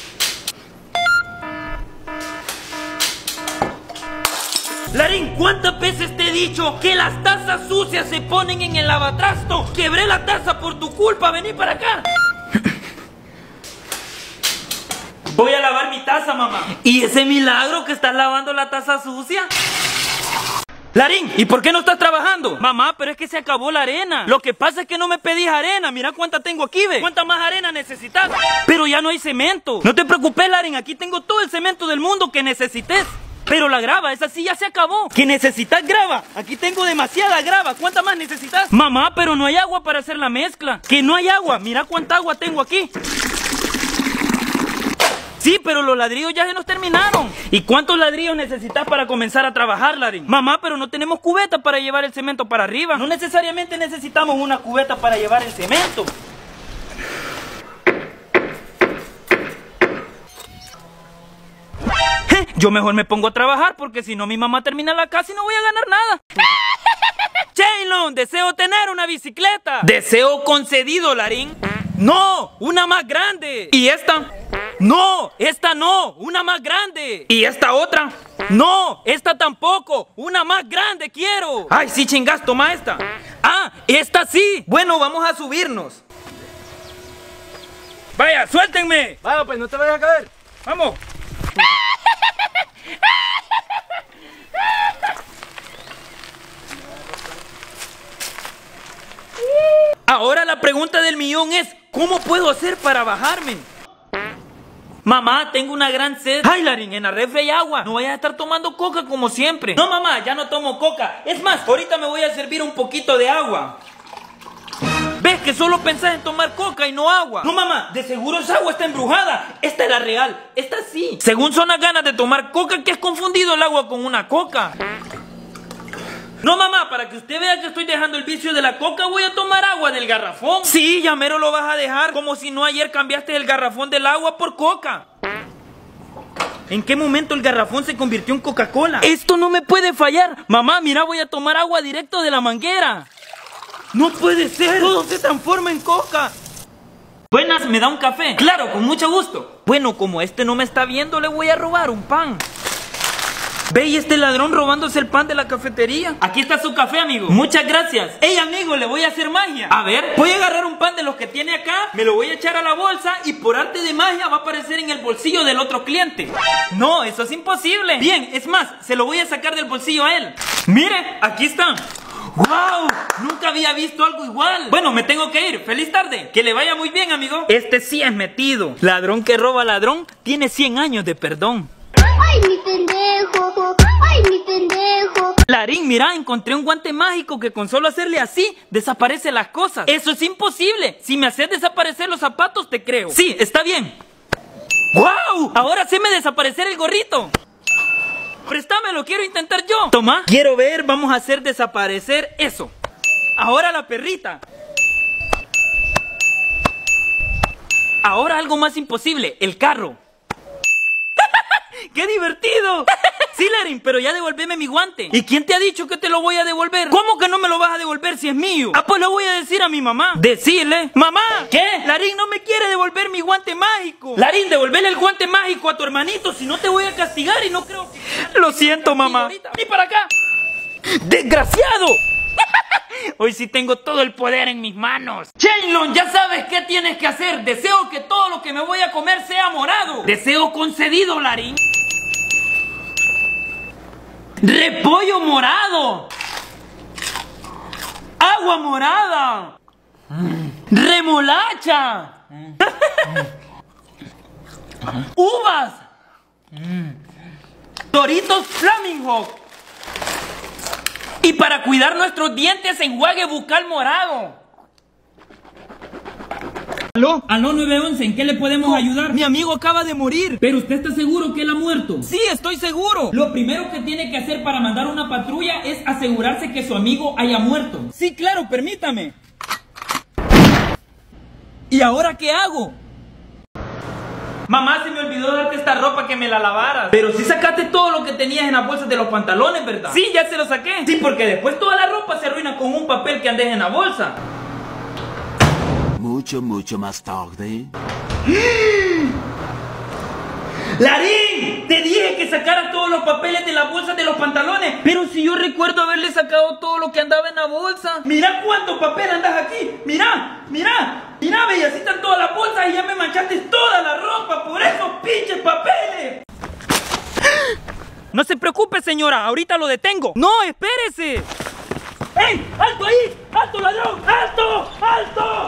Larín, ¿cuántas veces te he dicho que las tazas sucias se ponen en el lavatrasto? Quebré la taza por tu culpa, vení para acá. Voy a lavar mi taza, mamá. ¿Y ese milagro que estás lavando la taza sucia? Larín, ¿y por qué no estás trabajando? Mamá, pero es que se acabó la arena. Lo que pasa es que no me pedís arena. Mira cuánta tengo aquí, ve. ¿Cuánta más arena necesitas? Pero ya no hay cemento. No te preocupes, Larín, aquí tengo todo el cemento del mundo que necesites. Pero la grava, esa sí ya se acabó. ¿Que necesitas grava? Aquí tengo demasiada grava. ¿Cuánta más necesitas? Mamá, pero no hay agua para hacer la mezcla. ¿Que no hay agua? Mira cuánta agua tengo aquí. Sí, pero los ladrillos ya se nos terminaron. ¿Y cuántos ladrillos necesitas para comenzar a trabajar, Larín? Mamá, pero no tenemos cubeta para llevar el cemento para arriba. No necesariamente necesitamos una cubeta para llevar el cemento. Je, yo mejor me pongo a trabajar porque si no mi mamá termina la casa y no voy a ganar nada. Shaylon, deseo tener una bicicleta. Deseo concedido, Larín. No, una más grande. ¿Y esta? No, esta no, una más grande. ¿Y esta otra? No, esta tampoco, una más grande quiero. Ay, sí, chingas, toma esta. Ah, esta sí. Bueno, vamos a subirnos. Vaya, suéltenme. Vaya, pues no te vayas a caer. Vamos. Ahora la pregunta del millón es, ¿cómo puedo hacer para bajarme? Mamá, tengo una gran sed. Ay, Larín, en la refri hay agua. No vayas a estar tomando coca como siempre. No, mamá, ya no tomo coca. Es más, ahorita me voy a servir un poquito de agua. ¿Ves que solo pensás en tomar coca y no agua? No, mamá, de seguro esa agua está embrujada. Esta es la real, esta sí. Según son las ganas de tomar coca que has confundido el agua con una coca. No, mamá, para que usted vea que estoy dejando el vicio de la coca, voy a tomar agua del garrafón. Sí, ya mero lo vas a dejar, como si no ayer cambiaste el garrafón del agua por coca. ¿En qué momento el garrafón se convirtió en Coca-Cola? Esto no me puede fallar. Mamá, mira, voy a tomar agua directo de la manguera. No puede ser, todo se transforma en coca. Buenas, ¿me da un café? Claro, con mucho gusto. Bueno, como este no me está viendo, le voy a robar un pan. Ve, y este ladrón robándose el pan de la cafetería. Aquí está su café, amigo. Muchas gracias. Ey, amigo, le voy a hacer magia. A ver, voy a agarrar un pan de los que tiene acá, me lo voy a echar a la bolsa y por arte de magia va a aparecer en el bolsillo del otro cliente. No, eso es imposible. Bien, es más, se lo voy a sacar del bolsillo a él. Mire, aquí está. ¡Wow! Nunca había visto algo igual. Bueno, me tengo que ir. ¡Feliz tarde! Que le vaya muy bien, amigo. Este sí es metido. Ladrón que roba ladrón tiene cien años de perdón. ¡Ay, mi pendejo! ¡Ay, mi pendejo! Larín, mira, encontré un guante mágico que con solo hacerle así, desaparece las cosas. Eso es imposible. Si me haces desaparecer los zapatos, te creo. Sí, está bien. ¡Wow! Ahora sí me desaparecer el gorrito. Préstamelo, quiero intentar yo. Toma. Quiero ver, vamos a hacer desaparecer eso. Ahora la perrita. Ahora algo más imposible, el carro. ¡Qué divertido! Sí, Larín, pero ya devuélveme mi guante. ¿Y quién te ha dicho que te lo voy a devolver? ¿Cómo que no me lo vas a devolver si es mío? Ah, pues lo voy a decir a mi mamá. Decirle. ¡Mamá! ¿Qué? Larín no me quiere devolver mi guante mágico. Larín, devolverle el guante mágico a tu hermanito, si no te voy a castigar y no creo que... Lo siento, mamá. ¡Vení para acá! ¡Desgraciado! Hoy sí tengo todo el poder en mis manos. Shaylon, ya sabes qué tienes que hacer. Deseo que todo lo que me voy a comer sea morado. Deseo concedido, Larín. Repollo morado. Agua morada. Remolacha. Ajá. ¡Uvas! Mm. Doritos Flaming Hawk. Y para cuidar nuestros dientes, enjuague bucal morado. ¿Aló? Aló nueve once, ¿en qué le podemos oh, ayudar? Mi amigo acaba de morir. ¿Pero usted está seguro que él ha muerto? Sí, estoy seguro. Lo primero que tiene que hacer para mandar una patrulla es asegurarse que su amigo haya muerto. Sí, claro, permítame. ¿Y ahora qué hago? Mamá, se me olvidó darte esta ropa, que me la lavaras. Pero sí sacaste todo lo que tenías en las bolsas de los pantalones, ¿verdad? Sí, ya se lo saqué. Sí, porque después toda la ropa se arruina con un papel que andes en la bolsa. Mucho, mucho más tarde. ¡Larín! Te dije que sacaras todos los papeles de las bolsas de los pantalones. Pero si yo recuerdo haberle sacado todo lo que andaba en la bolsa. Mira cuánto papel andas aquí. Mira, mira, mira, bella, así están todas las bolsas y ya me manchaste toda la ropa por esos pinches papeles. No se preocupe, señora, ahorita lo detengo. No, espérese. ¡Ey! ¡Alto ahí! ¡Alto, ladrón! ¡Alto! ¡Alto!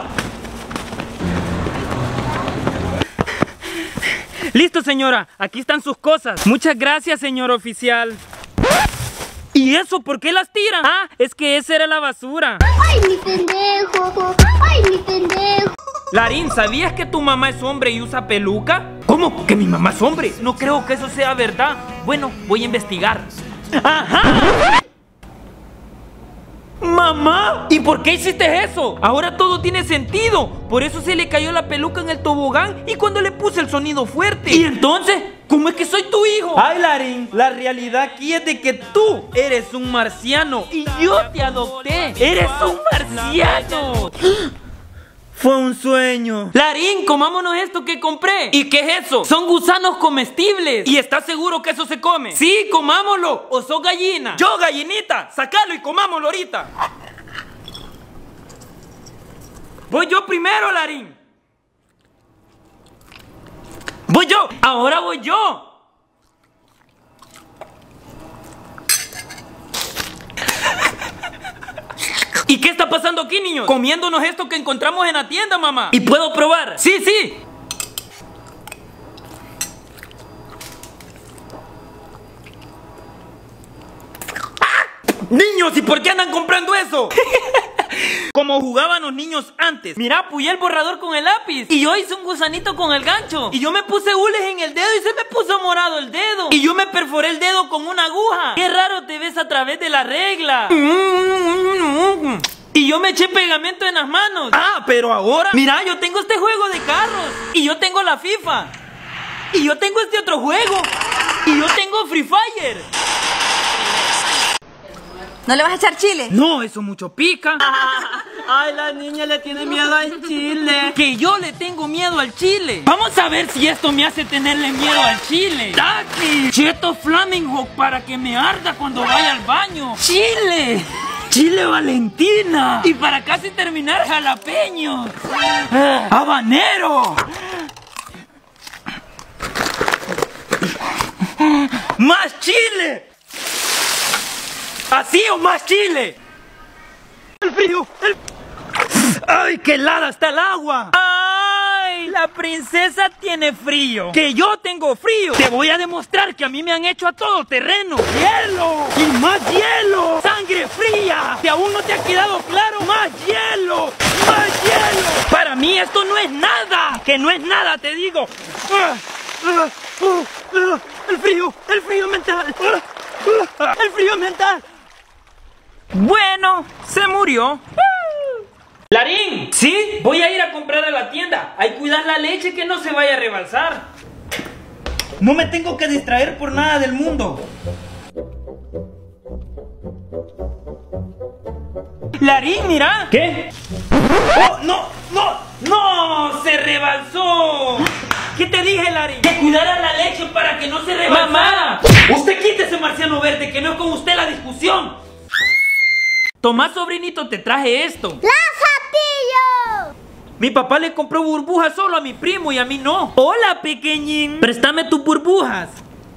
Listo, señora, aquí están sus cosas. Muchas gracias, señor oficial. ¿Y eso por qué las tiran? Ah, es que esa era la basura. ¡Ay, mi pendejo! ¡Ay, mi pendejo! Larín, ¿sabías que tu mamá es hombre y usa peluca? ¿Cómo? ¿Que mi mamá es hombre? No creo que eso sea verdad. Bueno, voy a investigar. ¡Ajá! ¡Mamá! ¿Y por qué hiciste eso? Ahora todo tiene sentido. Por eso se le cayó la peluca en el tobogán y cuando le puse el sonido fuerte. ¿Y entonces? ¿Cómo es que soy tu hijo? Ay, Larín, la realidad aquí es de que tú eres un marciano y yo te adopté. ¡Eres un marciano! Fue un sueño. Larín, comámonos esto que compré. ¿Y qué es eso? Son gusanos comestibles. ¿Y estás seguro que eso se come? Sí, comámoslo. ¿O sos gallina? Yo, gallinita. Sácalo y comámoslo ahorita. Voy yo primero, Larín. Voy yo. Ahora voy yo. ¿Y qué está pasando aquí, niños? Comiéndonos esto que encontramos en la tienda, mamá. ¿Y puedo probar? Sí, sí. ¡Ah! Niños, ¿y por qué andan comprando eso? Como jugaban los niños antes. Mira, apoyé el borrador con el lápiz y yo hice un gusanito con el gancho. Y yo me puse hules en el dedo y se me puso morado el dedo. Y yo me perforé el dedo con una aguja. Qué raro te ves a través de la regla. Y yo me eché pegamento en las manos. Ah, pero ahora, mira, yo tengo este juego de carros. Y yo tengo la FIFA. Y yo tengo este otro juego. Y yo tengo Free Fire. ¿No le vas a echar chile? No, eso mucho pica. Ay, la niña le tiene miedo al chile. Que yo le tengo miedo al chile. Vamos a ver si esto me hace tenerle miedo al chile. ¡Taki! Cheto Flaming Hawk para que me arda cuando vaya al baño. ¡Chile! ¡Chile Valentina! Y para casi terminar, jalapeño. ¡Habanero! ¡Más chile! ¿Así o más chile? ¡El frío! El... ¡Ay, qué helada está el agua! ¡Ay! La princesa tiene frío. ¡Que yo tengo frío! Te voy a demostrar que a mí me han hecho a todo terreno. ¡Hielo! ¡Y más hielo! ¡Sangre fría! ¿Que aún no te ha quedado claro? ¡Más hielo! ¡Más hielo! Para mí esto no es nada. ¡Que no es nada, te digo! ¡El frío! ¡El frío mental! ¡El frío mental! Bueno, se murió. ¡Larín! ¿Sí? Voy a ir a comprar a la tienda. Hay que cuidar la leche que no se vaya a rebalsar. No me tengo que distraer por nada del mundo. Larín, mira. ¿Qué? ¡Oh, no! ¡No! ¡No! ¡Se rebalsó! ¿Qué te dije, Larín? Que cuidara la leche para que no se rebalsara. ¡Mamá! Usted quite ese marciano verde, que no es con usted la discusión. Tomá, sobrinito, te traje esto. ¡Lazatillo! Mi papá le compró burbujas solo a mi primo y a mí no. Hola, pequeñín. Préstame tus burbujas.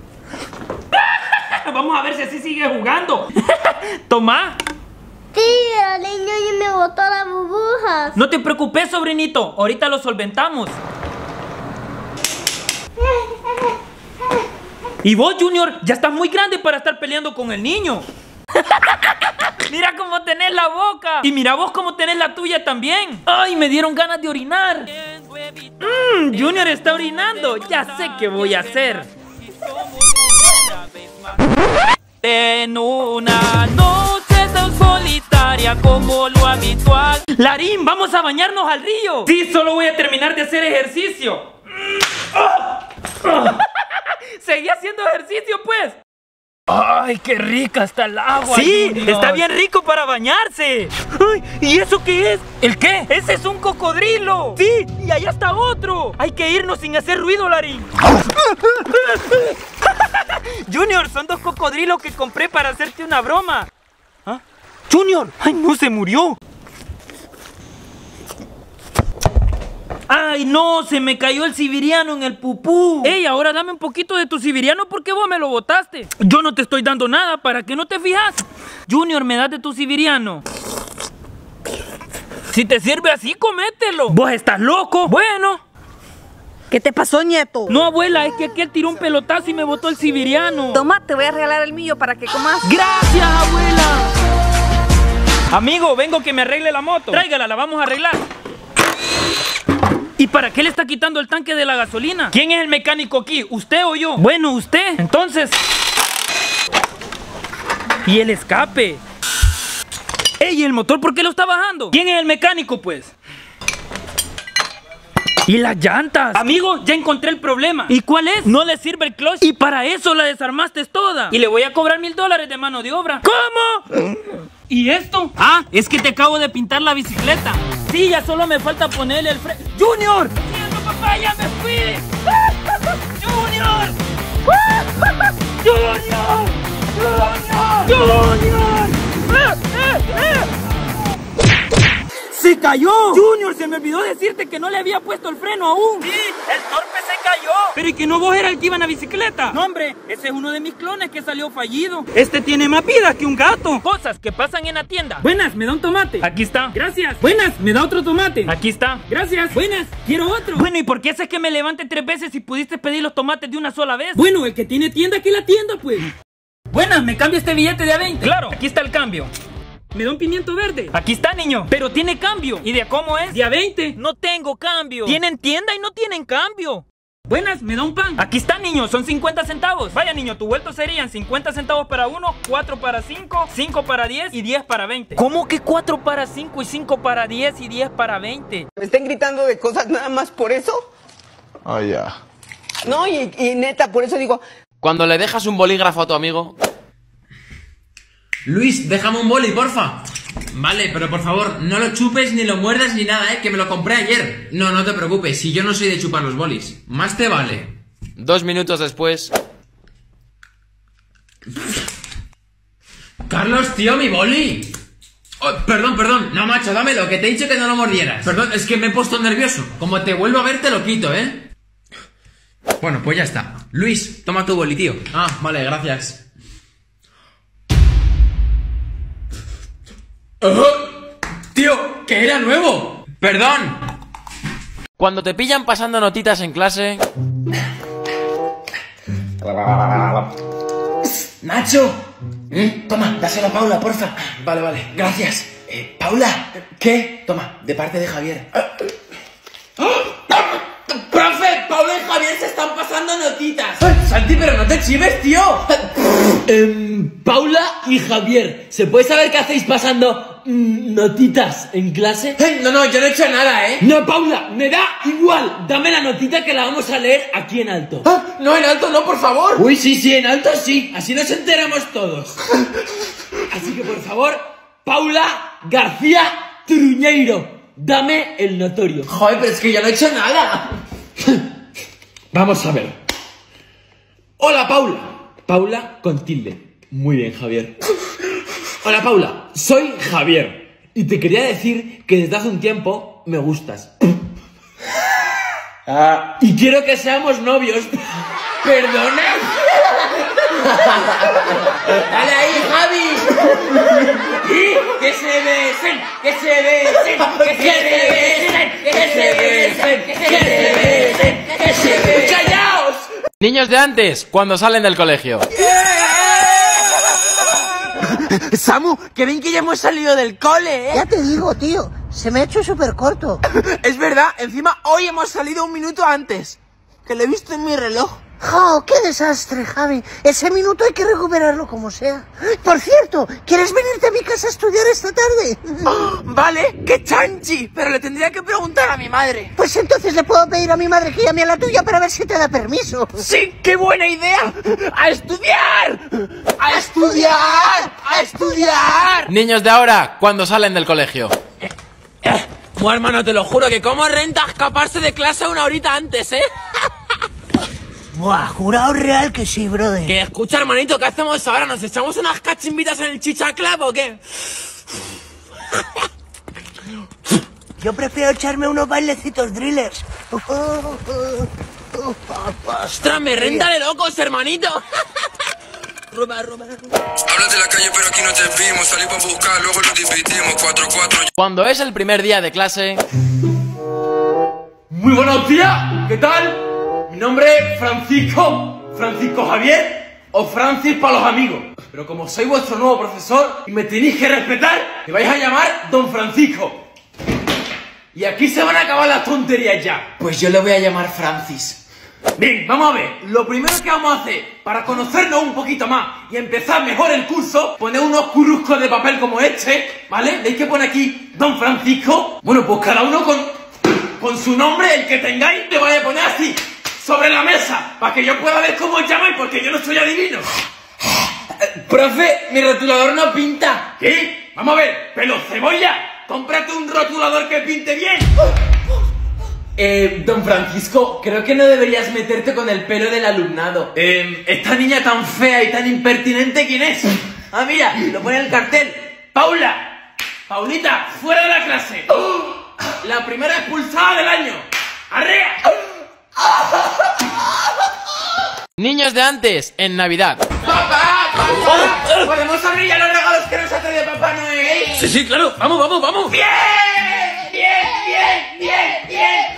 Vamos a ver si así sigue jugando. Tomá. Tía, el niño ya me botó las burbujas. No te preocupes, sobrinito. Ahorita lo solventamos. Y vos, Junior, ya estás muy grande para estar peleando con el niño. Mira cómo tenés la boca. Y mira vos cómo tenés la tuya también. Ay, me dieron ganas de orinar. Mmm, Junior está orinando. Ya sé qué voy a hacer. En una noche tan solitaria como lo habitual. Larín, vamos a bañarnos al río. Sí, solo voy a terminar de hacer ejercicio. Seguí haciendo ejercicio, pues. ¡Ay, qué rica está el agua! ¡Sí! Junior. Está bien rico para bañarse. ¡Ay! ¿Y eso qué es? ¿El qué? ¡Ese es un cocodrilo! ¡Sí! ¡Y allá está otro! Hay que irnos sin hacer ruido, Larín. Junior, son dos cocodrilos que compré para hacerte una broma. ¿Ah? ¡Junior! ¡Ay, no, se murió! ¡Ay, no! Se me cayó el sibiriano en el pupú. ¡Ey, ahora dame un poquito de tu sibiriano porque vos me lo botaste! Yo no te estoy dando nada, ¿para qué no te fijas? Junior, ¿me das de tu sibiriano? Si te sirve así, comételo. ¿Vos estás loco? Bueno. ¿Qué te pasó, nieto? No, abuela, es que aquel tiró un pelotazo y me botó el sibiriano. Toma, te voy a regalar el mío para que comas. ¡Gracias, abuela! Amigo, vengo que me arregle la moto. Tráigala, la vamos a arreglar. ¿Y para qué le está quitando el tanque de la gasolina? ¿Quién es el mecánico aquí? ¿Usted o yo? Bueno, usted. Entonces... ¿Y el escape? ¡Ey! ¿El motor por qué lo está bajando? ¿Quién es el mecánico, pues? ¿Y las llantas? Amigo, ya encontré el problema. ¿Y cuál es? No le sirve el clutch. Y para eso la desarmaste toda. Y le voy a cobrar mil dólares de mano de obra. ¿Cómo? ¿Y esto? Ah, es que te acabo de pintar la bicicleta. Sí, ya solo me falta ponerle el freno. ¡Junior! ¡Siento, papá! ¡Ya me fui! ¡Junior! ¡Junior! ¡Junior! ¡Junior! ¡Eh, eh, eh! ¡Se cayó! ¡Junior! Se me olvidó decirte que no le había puesto el freno aún. Sí, el torpe se cayó. Pero ¿y que no vos eras el que iba en la bicicleta? No, hombre, ese es uno de mis clones que salió fallido. Este tiene más vida que un gato. Cosas que pasan en la tienda. Buenas, ¿me da un tomate? Aquí está. Gracias. Buenas, ¿me da otro tomate? Aquí está. Gracias. Buenas, quiero otro. Bueno, ¿y por qué haces que me levante tres veces si pudiste pedir los tomates de una sola vez? Bueno, el que tiene tienda, que la tienda, pues. Buenas, ¿me cambia este billete de a veinte? Claro, aquí está el cambio. ¿Me da un pimiento verde? Aquí está, niño. Pero tiene cambio. ¿Y de a cómo es? De a veinte. No tengo cambio. Tienen tienda y no tienen cambio. Buenas, ¿me da un pan? Aquí está, niño. Son cincuenta centavos. Vaya, niño, tu vuelto serían cincuenta centavos para uno, cuatro para cinco, cinco para diez y diez para veinte. ¿Cómo que cuatro para cinco y cinco para diez y diez para veinte? ¿Me están gritando de cosas nada más por eso? Oh, ya. No, y, y neta, por eso digo... Cuando le dejas un bolígrafo a tu amigo... Luis, déjame un boli, porfa. Vale, pero por favor, no lo chupes ni lo muerdas ni nada, eh, que me lo compré ayer. No, no te preocupes, si yo no soy de chupar los bolis. Más te vale. Dos minutos después... Carlos, tío, mi boli. Oh, perdón, perdón. No, macho, dámelo, que te he dicho que no lo mordieras. Perdón, es que me he puesto nervioso. Como te vuelvo a ver, te lo quito, ¿eh? Bueno, pues ya está. Luis, toma tu boli, tío. Ah, vale, gracias. ¡Oh! ¡Tío! ¡Que era nuevo! ¡Perdón! Cuando te pillan pasando notitas en clase... ¡Nacho! ¿Eh? Toma, dáselo a Paula, porfa. Vale, vale, gracias. Eh, Paula, ¿qué? Toma, de parte de Javier. ¡Profe! Paula y Javier se están pasando notitas. Santi, pero no te chives, tío. Eh, Paula y Javier, ¿se puede saber qué hacéis pasando mm, notitas en clase? Hey, no, no, yo no he hecho nada, ¿eh? No, Paula, me da igual. Dame la notita que la vamos a leer aquí en alto. Ah, no, en alto no, por favor. Uy, sí, sí, en alto sí. Así nos enteramos todos. Así que, por favor, Paula García Truñeiro, dame el notorio. Joder, pero es que yo no he hecho nada. Vamos a ver. Hola, Paula. Paula con tilde. Muy bien, Javier. Hola, Paula. Soy Javier. Y te quería decir que desde hace un tiempo me gustas. Ah, y quiero que seamos novios. ¿Perdona? ¡Dale ahí, Javi! ¡Y que se besen! ¡Que se besen! ¡Que se besen! ¡Que se besen! ¡Que se besen! ¡Que se besen! ¡Callaos! Niños de antes, cuando salen del colegio. Samu, que bien que ya hemos salido del cole, ¿eh? Ya te digo, tío, se me ha hecho súper corto. Es verdad, encima hoy hemos salido un minuto antes. Que lo he visto en mi reloj. ¡Oh, qué desastre, Javi! Ese minuto hay que recuperarlo como sea. Por cierto, ¿quieres venirte a mi casa a estudiar esta tarde? Oh, vale, qué chanchi, pero le tendría que preguntar a mi madre. Pues entonces le puedo pedir a mi madre que llame a la tuya para ver si te da permiso. ¡Sí, qué buena idea! ¡A estudiar! ¡A estudiar! ¡A estudiar! Niños de ahora, cuando salen del colegio. Eh, eh, bueno, hermano, te lo juro que como renta escaparse de clase una horita antes, ¿eh? Buah, jurado real que sí, brother. Que escucha, hermanito, ¿qué hacemos ahora? ¿Nos echamos unas cachimbitas en el chichaclub o qué? Yo prefiero echarme unos bailecitos drillers. ¡Ostras, me renta de locos, hermanito! Roba, roba, roba. Hablas de la calle, pero aquí no te vimos. Salí para buscar, luego lo dividimos. cuatro cuatro. Cuando es el primer día de clase. Muy buenos días, ¿qué tal? Mi nombre es Francisco, Francisco Javier, o Francis para los amigos. Pero como soy vuestro nuevo profesor y me tenéis que respetar, me vais a llamar Don Francisco. Y aquí se van a acabar las tonterías ya. Pues yo le voy a llamar Francis. Bien, vamos a ver. Lo primero que vamos a hacer, para conocernos un poquito más y empezar mejor el curso, poner unos curruscos de papel como este, ¿vale? ¿Veis que pone aquí Don Francisco? Bueno, pues cada uno con, con su nombre, el que tengáis, le voy a poner así, sobre la mesa, para que yo pueda ver cómo os llamáis, porque yo no soy adivino. Eh, profe, mi rotulador no pinta. ¿Qué? Vamos a ver, pelo cebolla, cómprate un rotulador que pinte bien. Eh, don Francisco, creo que no deberías meterte con el pelo del alumnado. Eh, esta niña tan fea y tan impertinente, ¿quién es? Ah, mira, lo pone en el cartel. ¡Paula! ¡Paulita, fuera de la clase! La primera expulsada del año. ¡Arrea! Niños de antes, en Navidad. ¡Papá! ¡Papá! ¿Podemos abrir ya los regalos que nos ha traído Papá Noel? Sí, sí, claro. Vamos, vamos, vamos. ¡Bien! ¡Bien, bien, bien, bien!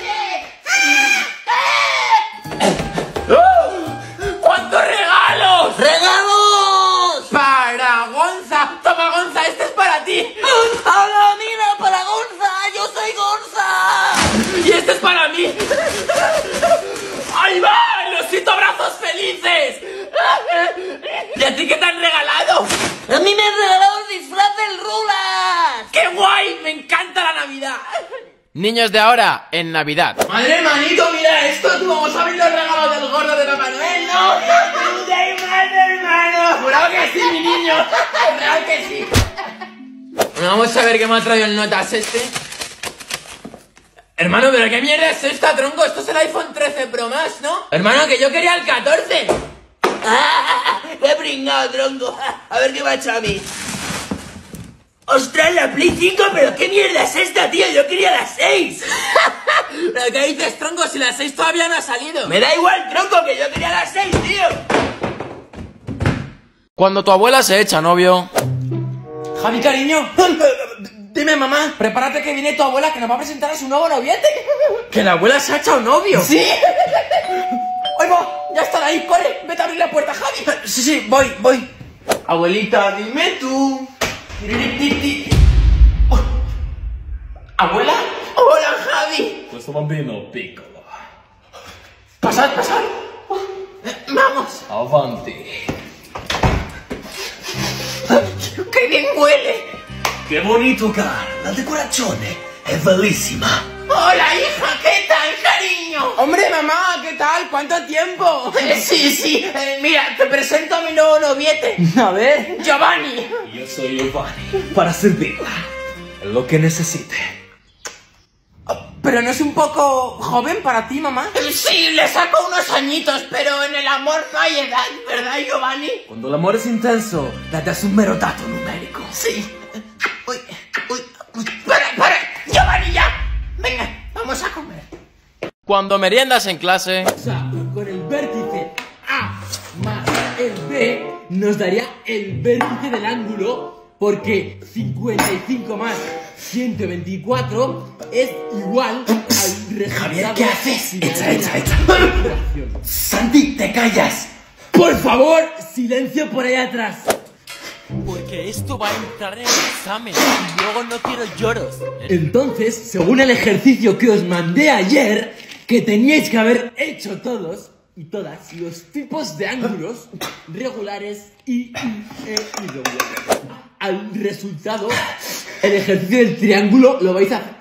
¡Cuántos regalos! ¡Regalos! ¡Para Gonza! ¡Toma, Gonza! ¡Este es para ti! ¡Hola, mira! ¡Para Gonza! ¡Yo soy Gonza! ¡Y este es para mí! ¡Ahí va! ¡Los abrazos felices! ¿Y a ti qué te han regalado? ¡A mí me han regalado el disfraz del Rulas! ¡Qué guay! ¡Me encanta la Navidad! Niños de ahora, en Navidad. ¡Madre, hermanito, mira esto! ¡Tú vamos a abrir los regalos del gordo de Papá Noel! ¡No! ¡No te madre, hermano! ¡Jurado que sí, mi niño! ¡Jurado que sí! Vamos a ver qué me ha traído en notas este. Hermano, ¿pero qué mierda es esta, tronco? Esto es el iPhone trece Pro Max, ¿no? Hermano, que yo quería el catorce. ¡Qué pringado, tronco! A ver qué me ha hecho a mí. ¡Ostras, la Play cinco! ¿Pero qué mierda es esta, tío? Yo quería la seis. ¿Pero qué dices, tronco? Si la seis todavía no ha salido. Me da igual, tronco, que yo quería la seis, tío. Cuando tu abuela se echa novio. Javi, cariño. Dime, mamá, prepárate que viene tu abuela que nos va a presentar a su nuevo noviete. ¿Que la abuela se ha echado novio? ¡Sí! ¡Ahí va! ¡Ya están ahí! ¡Corre! ¡Vete a abrir la puerta, Javi! Sí, sí, voy, voy. Abuelita, dime tú. Oh. ¿Abuela? ¡Hola, Javi! Questo bambino piccolo. ¡Pasad, pasad! ¡Vamos! Avanti. ¡Qué bien huele! ¡Qué bonito hogar! La decorazione è bellissima. ¡Hola, hija! ¿Qué tal, cariño? Hombre, mamá, ¿qué tal? ¿Cuánto tiempo? Eh, sí, sí. Eh, mira, te presento a mi nuevo noviete. A ver. Giovanni. Yo soy Giovanni, para servirla. Lo que necesite. ¿Pero no es un poco joven para ti, mamá? Sí, le saco unos añitos, pero en el amor no hay edad, ¿verdad, Giovanni? Cuando el amor es intenso, le das un mero dato numérico. Sí. Uy, uy, uy. ¡Para, para! ¡Giovanni, ya! Venga, vamos a comer. Cuando meriendas en clase. O sea, con el vértice A más el B nos daría el vértice del ángulo, porque cincuenta y cinco más ciento veinticuatro es igual al resultado... Javier, ¿qué haces? Echa, echa, echa. Santi, te callas. Por favor, silencio por ahí atrás. Porque esto va a entrar en el examen y luego no quiero lloros. Entonces, según el ejercicio que os mandé ayer, que teníais que haber hecho todos y todas los tipos de ángulos regulares y e irregulares. Al resultado, el ejercicio del triángulo lo vais a hacer.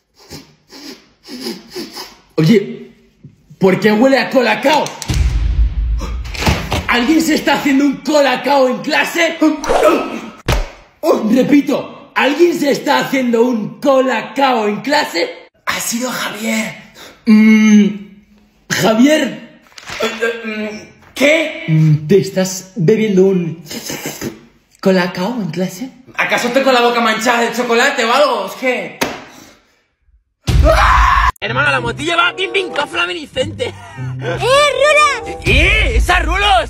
Oye, ¿por qué huele a colacao? ¿Alguien se está haciendo un colacao en clase? Repito, ¿alguien se está haciendo un colacao en clase? Ha sido Javier. Mm, Javier. ¿Qué? ¿Te estás bebiendo un colacao en clase? ¿Acaso tengo la boca manchada de chocolate o algo? Es que... Hermano, la motilla va bien bien flaminificente. ¡Eh, Rulas! ¡Eh! ¡Esas Rulos!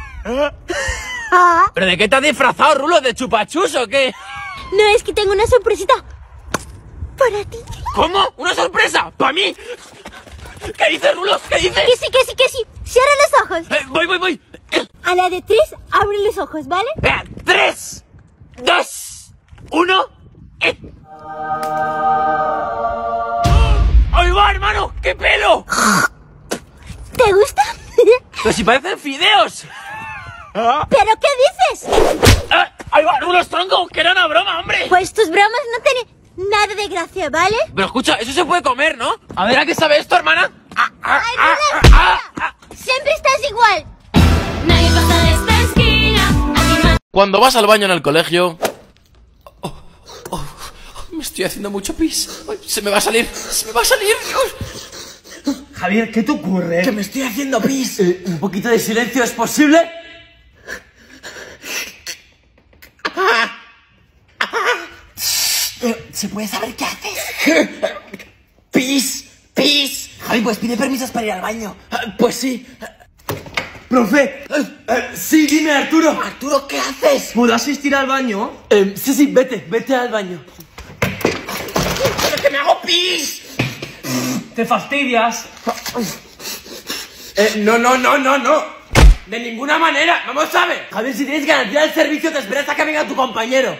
¿Pero de qué te has disfrazado, Rulos? ¿De chupachus o qué? No, es que tengo una sorpresita para ti. ¿Cómo? ¿Una sorpresa? ¿Para mí? ¿Qué dices, Rulos? ¿Qué dices? Que sí, que sí, que sí. Cierra los ojos. Eh, voy, voy, voy. A la de tres, abre los ojos, ¿vale? Eh, tres, dos, uno. Eh. ¡Ahí va, hermano! ¡Qué pelo! ¿Te gusta? Pero si parecen fideos. ¿Pero qué dices? Ah, ¡ahí va, Rulos, tronco! ¡Que era una broma, hombre! Pues tus bromas no tienen nada de gracia, ¿vale? Pero escucha, eso se puede comer, ¿no? A ver, ¿a qué sabe esto, hermana? Ah, ah, ¡Ay, ah, Rulas! ah, ah. Siempre estás igual. Nadie pasa de esta esquina. Cuando vas al baño en el colegio... Oh, oh, oh, me estoy haciendo mucho pis. Ay, se me va a salir, se me va a salir, Dios. Javier, ¿qué te ocurre? Que me estoy haciendo pis. Eh, ¿Un poquito de silencio es posible? ¿Se puede saber qué haces? Pis, pis. Javi, pues pide permisos para ir al baño. Pues sí. Profe, eh, sí, dime, Arturo. Arturo, ¿qué haces? ¿Puedo asistir al baño? Eh, sí, sí, vete, vete al baño. ¡Pero que me hago pis! Te fastidias. Eh, no, no, no, no, no. De ninguna manera. Vamos a ver. Javier, si tienes garantía del servicio, te esperas a que venga tu compañero.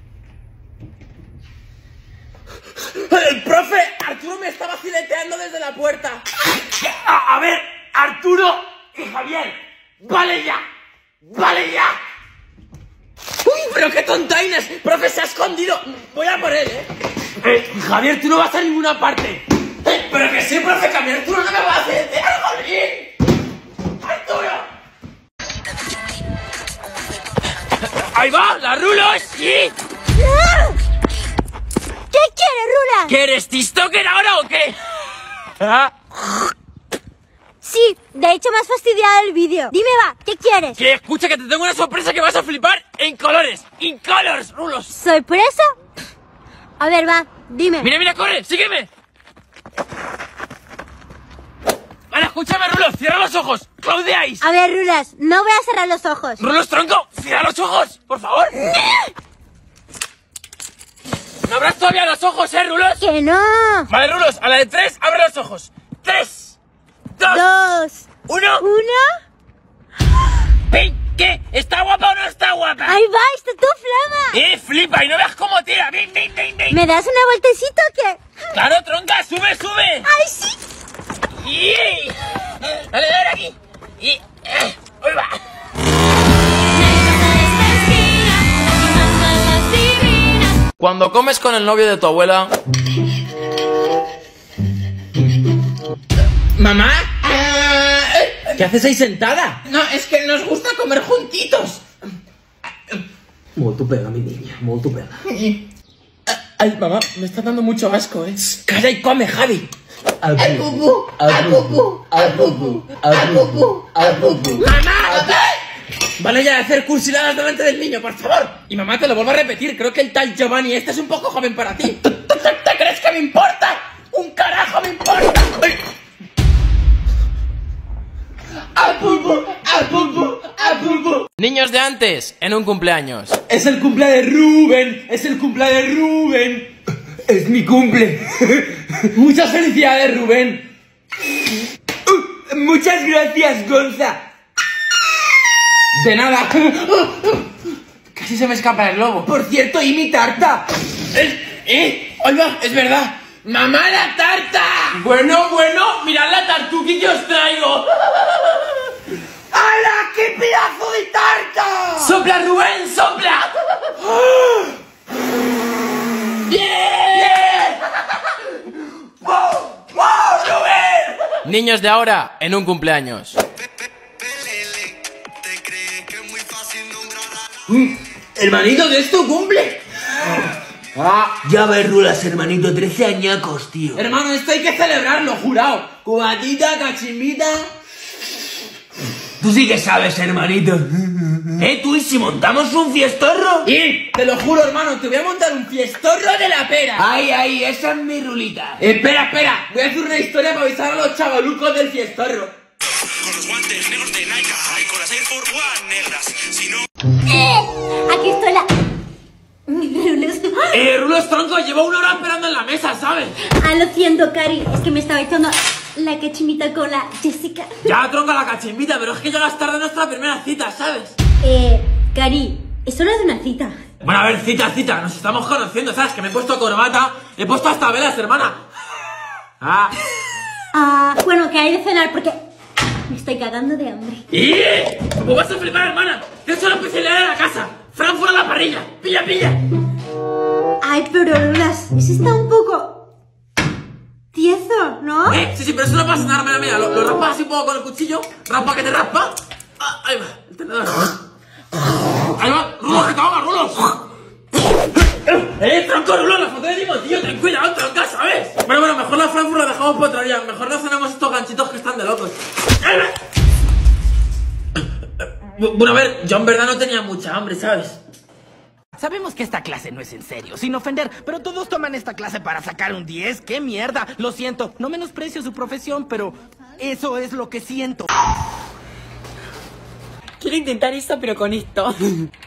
El profe, Arturo me estaba fileteando desde la puerta. A, a ver, Arturo y Javier, vale ya, vale ya. Uy, pero qué tontaines. Profe, se ha escondido. Voy a por él, eh. eh Javier, tú no vas a ninguna parte. Eh, pero que sí, profe, que a mí Arturo no me va a hacer de algo bien. Arturo. ¡Ahí va! ¡La Rulos! ¡Sí! ¿Qué quieres, Rula? ¿Qué eres, TikToker ahora o qué? ¿Ah? Sí, de hecho me has fastidiado el vídeo. Dime, va, ¿qué quieres? Que escucha que te tengo una sorpresa que vas a flipar en colores. ¡In colors, Rulos! ¿Sorpresa? A ver, va, dime. Mira, mira, corre, sígueme. Vale, escúchame, Rulos, cierra los ojos. Claudeáis. A ver, Rulas, no voy a cerrar los ojos. Rulos, tronco, cierra los ojos, por favor. No abras todavía los ojos, ¿eh, Rulos? Que no. Vale, Rulos, a la de tres, abre los ojos. Tres, dos, dos uno. Uno. ¡Ven! ¿Qué? ¿Está guapa o no está guapa? Ahí va, está tu flama. ¡Eh, flipa! Y no veas cómo tira. ¡Ven, ven, ven, ven! ¿Me das una vueltecita o qué? ¡Claro, tronca! ¡Sube, sube! ¡Ay, sí! ¡Y! ¡Dale, dale aquí! ¡Y! Eh, ¡ahí va! Cuando comes con el novio de tu abuela... ¿Mamá? ¿Qué haces ahí sentada? No, es que nos gusta comer juntitos. Molto pega, mi niña, molto pega. Ay, mamá, me está dando mucho asco, eh. Calla y come, Javi. Al pupú, al pupú, al pupú, al pupú, al pupú. ¡Mamá! Vale ya de hacer cursiladas delante del niño, por favor. Y mamá, te lo vuelvo a repetir, creo que el tal Giovanni este es un poco joven para ti. ¿Te crees que me importa? ¡Un carajo me importa! Ay. ¡Al pulpo! ¡Al pulpo! ¡Al pulpo! Niños de antes, en un cumpleaños. Es el cumple de Rubén, es el cumple de Rubén. Es mi cumple. Muchas felicidades, Rubén. Uh, muchas gracias, Gonza. De nada. Casi se me escapa el globo. Por cierto, ¿y mi tarta? ¿Eh? ¿Eh? Oiga, es verdad. ¡Mamá, la tarta! Bueno, bueno, mirad la tartuqui que os traigo. ¡Hala! ¡Qué pedazo de tarta! ¡Sopla, Rubén, sopla! ¡Bien! ¡Wow! ¡Wow, Rubén! Niños de ahora en un cumpleaños. Mm, hermanito, ¿qué es tu cumple? Ah, ya ves, rulas, hermanito, trece añacos, tío. Hermano, esto hay que celebrarlo, jurado. Cubatita, cachimbita. Tú sí que sabes, hermanito. ¿Eh, tú y si montamos un fiestorro? Y te lo juro, hermano, te voy a montar un fiestorro de la pera. Ay, ay, esa es mi rulita. Espera, espera, voy a hacer una historia para avisar a los chavalucos del fiestorro. Con los guantes negros de Nike y con las Air Force One negras. Si no... ¡Eh! Aquí estoy la... Eh, Rulos, tronco, llevo una hora esperando en la mesa, ¿sabes? Ah, lo siento, Cari, es que me estaba echando la cachimita con la Jessica. Ya, tronca la cachimbita, pero es que llegas tarde a nuestra primera cita, ¿sabes? Eh, Cari, eso no es una cita. Bueno, a ver, cita, cita, nos estamos conociendo, ¿sabes? Que me he puesto corbata, he puesto hasta velas, hermana. Ah. Ah, bueno, que hay de cenar porque me estoy cagando de hambre. ¡Y! ¿Cómo vas a flipar, hermana? Te he hecho la especialidad de la casa. Fran fuera a la parrilla. Pilla, pilla. Ay, pero Lulas, eso está un poco tieso, ¿no? Eh, sí, sí, pero eso no pasa nada, mira, mira. Lo, lo raspas así un poco con el cuchillo. Raspa que te raspa. Ah, ahí va, el tenedor. Ahí va, Rulos, que te ahoga, Rulos. Eh, tronco, Rulos, la foto de Timo, tío. Ten cuidado, tronca, ¿sabes? Bueno, bueno, mejor la Frankfurt la dejamos para otro día. Mejor no cenamos estos ganchitos que están de locos. Bueno, a ver, yo en verdad no tenía mucha hambre, ¿sabes? Sabemos que esta clase no es en serio, sin ofender, pero todos toman esta clase para sacar un diez. ¡Qué mierda! Lo siento, no menosprecio su profesión, pero eso es lo que siento. Quiero intentar esto, pero con esto.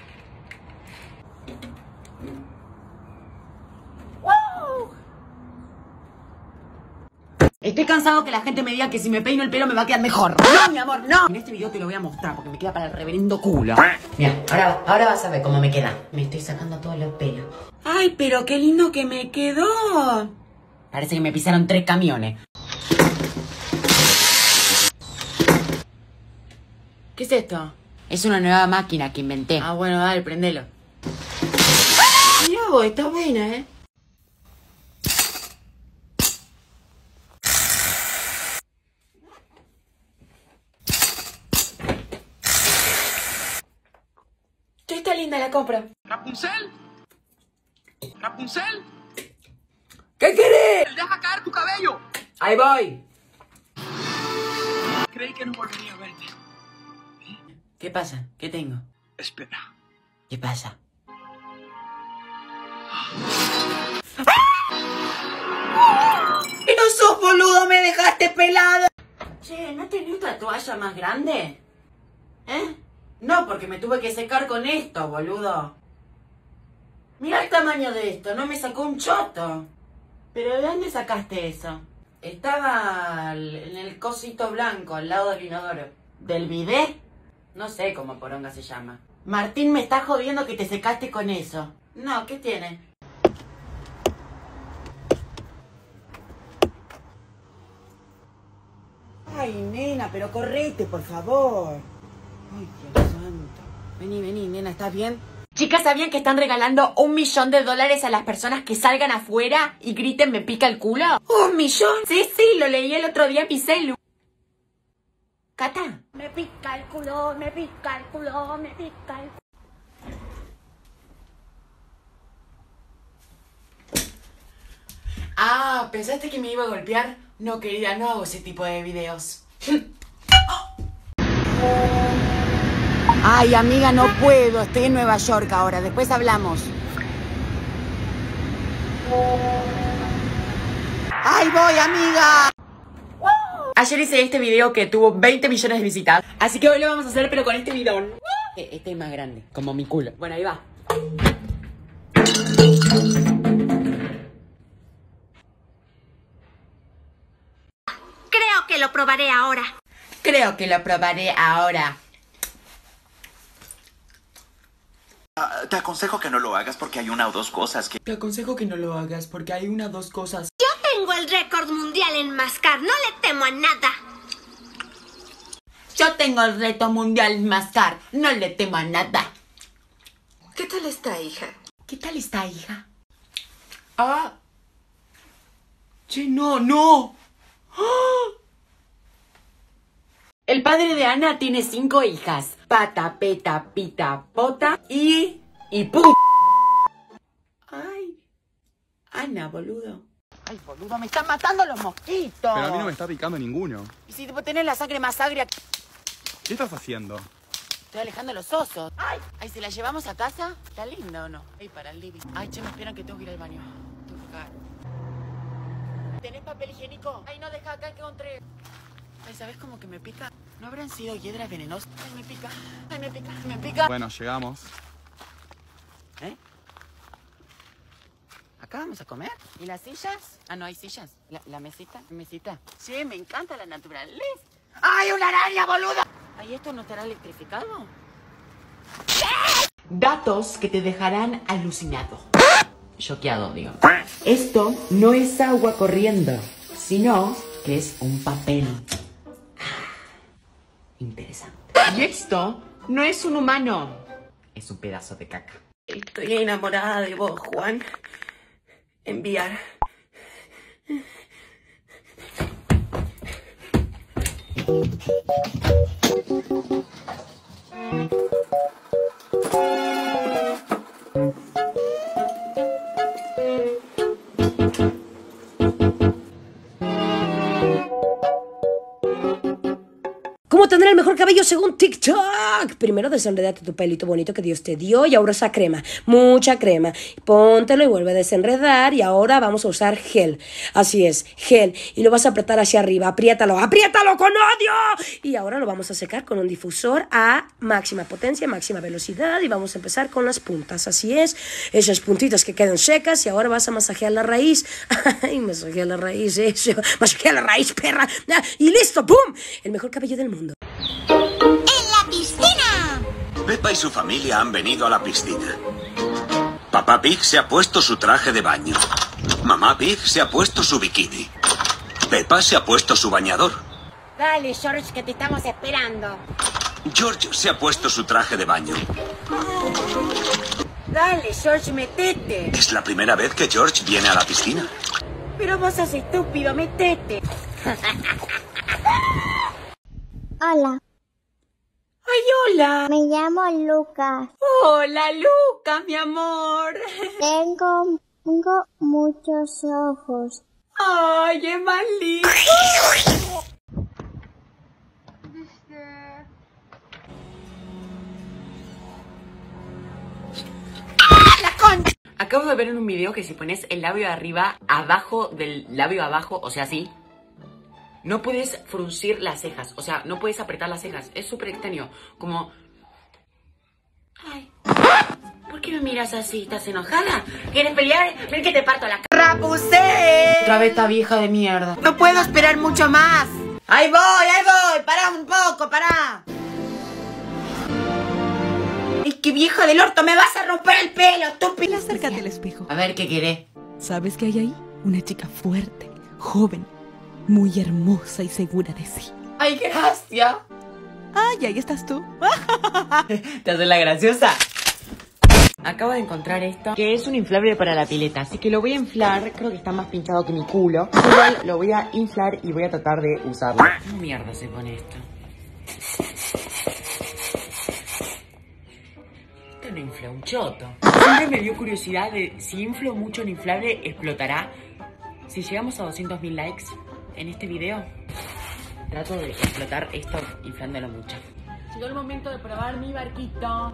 Estoy cansado que la gente me diga que si me peino el pelo me va a quedar mejor. No, mi amor, no. En este video te lo voy a mostrar porque me queda para el reverendo culo. Mira, ahora, ahora vas a ver cómo me queda. Me estoy sacando todos los pelos. Ay, pero qué lindo que me quedó. Parece que me pisaron tres camiones. ¿Qué es esto? Es una nueva máquina que inventé. Ah, bueno, dale, prendelo. Mira vos, está buena, ¿eh? Está linda la compra. Rapunzel. Rapunzel. ¿Qué querés? Deja caer tu cabello. Ahí voy. Creí que no volvería a verte. ¿Qué pasa? ¿Qué tengo? Espera. ¿Qué pasa? ¡Y no sos boludo! ¡Me dejaste pelado! Che, ¿no tenés otra toalla más grande? ¿Eh? No, porque me tuve que secar con esto, boludo. Mira el tamaño de esto, no me sacó un choto. ¿Pero de dónde sacaste eso? Estaba en el cosito blanco, al lado del inodoro. ¿Del bidet? No sé cómo poronga se llama. Martín, me está jodiendo que te secaste con eso. No, ¿qué tiene? Ay, nena, pero correte, por favor. Ay, Dios santo. Vení, vení, nena, ¿estás bien? Chicas, ¿sabían que están regalando un millón de dólares a las personas que salgan afuera y griten me pica el culo? ¿Un millón? Sí, sí, lo leí el otro día en mi celu. Cata. Me pica el culo, me pica el culo, me pica el culo. Ah, ¿pensaste que me iba a golpear? No, querida, no hago ese tipo de videos. Ay, amiga, no puedo. Estoy en Nueva York ahora. Después hablamos. ¡Ay, voy, amiga! Ayer hice este video que tuvo veinte millones de visitas. Así que hoy lo vamos a hacer, pero con este bidón. Este es más grande, como mi culo. Bueno, ahí va. probaré ahora. Creo que lo probaré ahora. Uh, te aconsejo que no lo hagas porque hay una o dos cosas que... Te aconsejo que no lo hagas porque hay una o dos cosas. Yo tengo el récord mundial en mascar, no le temo a nada. Yo tengo el reto mundial en mascar, no le temo a nada. ¿Qué tal está, hija? ¿Qué tal está, hija? Ah. Che, no, no. ¡Ah! El padre de Ana tiene cinco hijas. Pata, peta, pita, pota y... y pum. Ay. Ana, boludo. Ay, boludo, me están matando los mosquitos. Pero a mí no me está picando ninguno. Y si tenés la sangre más agria... ¿Qué estás haciendo? Estoy alejando los osos. Ay, ay, ¿se la llevamos a casa? ¿Está lindo o no? Ay, para el living. Ay, che, me esperan que tengo que ir al baño. Tengo que cagar. ¿Tenés papel higiénico? Ay, no, deja acá que encontré. Ay, ¿sabes cómo que me pica? ¿No habrán sido hiedras venenosas? Ay, me pica. Ay, me pica. Me pica. Bueno, llegamos. ¿Eh? ¿Acá vamos a comer? ¿Y las sillas? Ah, no hay sillas. ¿La, la mesita? ¿Mesita? Sí, me encanta la naturaleza. ¡Ay, una araña, boludo! Ay, ¿esto no estará electrificado? Datos que te dejarán alucinado. Choqueado, digo. Esto no es agua corriendo, sino que es un papel. Interesante. Y esto no es un humano, es un pedazo de caca. Estoy enamorada de vos, Juan. Enviar. ¿Cómo tener el mejor cabello según TikTok? Primero desenredate tu pelito bonito que Dios te dio y ahora usa crema, mucha crema. Póntelo y vuelve a desenredar y ahora vamos a usar gel. Así es, gel. Y lo vas a apretar hacia arriba, apriétalo, apriétalo con odio. Y ahora lo vamos a secar con un difusor a máxima potencia, máxima velocidad y vamos a empezar con las puntas. Así es, esas puntitas que quedan secas y ahora vas a masajear la raíz. Ay, masajea la raíz, eso. Masajea la raíz, perra. Y listo, ¡pum! El mejor cabello del mundo. ¡En la piscina! Peppa y su familia han venido a la piscina. Papá Pig se ha puesto su traje de baño. Mamá Pig se ha puesto su bikini. Peppa se ha puesto su bañador. Dale, George, que te estamos esperando. George se ha puesto su traje de baño. Dale, George, metete. Es la primera vez que George viene a la piscina. Pero vos sos estúpido, metete. Hola. Ay, hola. Me llamo Lucas. Hola, Lucas, mi amor. Tengo, tengo muchos ojos. Ay, es más lindo. Acabo de ver en un video que si pones el labio de arriba abajo del labio de abajo, o sea, así, no puedes fruncir las cejas, o sea, no puedes apretar las cejas. Es súper extraño, como... Ay, ¿por qué me miras así? ¿Estás enojada? ¿Quieres pelear? Ven que te parto la cara. ¡Rapusé! Otra vez esta vieja de mierda. No puedo esperar mucho más. ¡Ahí voy, ahí voy! ¡Pará un poco, pará! ¡Es que vieja del orto! ¡Me vas a romper el pelo, estúpido! Acércate al espejo. A ver, ¿qué querés? ¿Sabes qué hay ahí? Una chica fuerte, joven, muy hermosa y segura de sí. ¡Ay, gracias! ¡Ay, ahí estás tú! ¿Te haces la graciosa? Acabo de encontrar esto, que es un inflable para la pileta. Así que lo voy a inflar, creo que está más pinchado que mi culo. Igual lo voy a inflar y voy a tratar de usarlo. ¿Cómo mierda se pone esto? Esto no infla un choto. Siempre me dio curiosidad de si inflo mucho el inflable, explotará. Si llegamos a doscientos mil likes en este video, trato de explotar esto inflándolo mucho. Llegó el momento de probar mi barquito.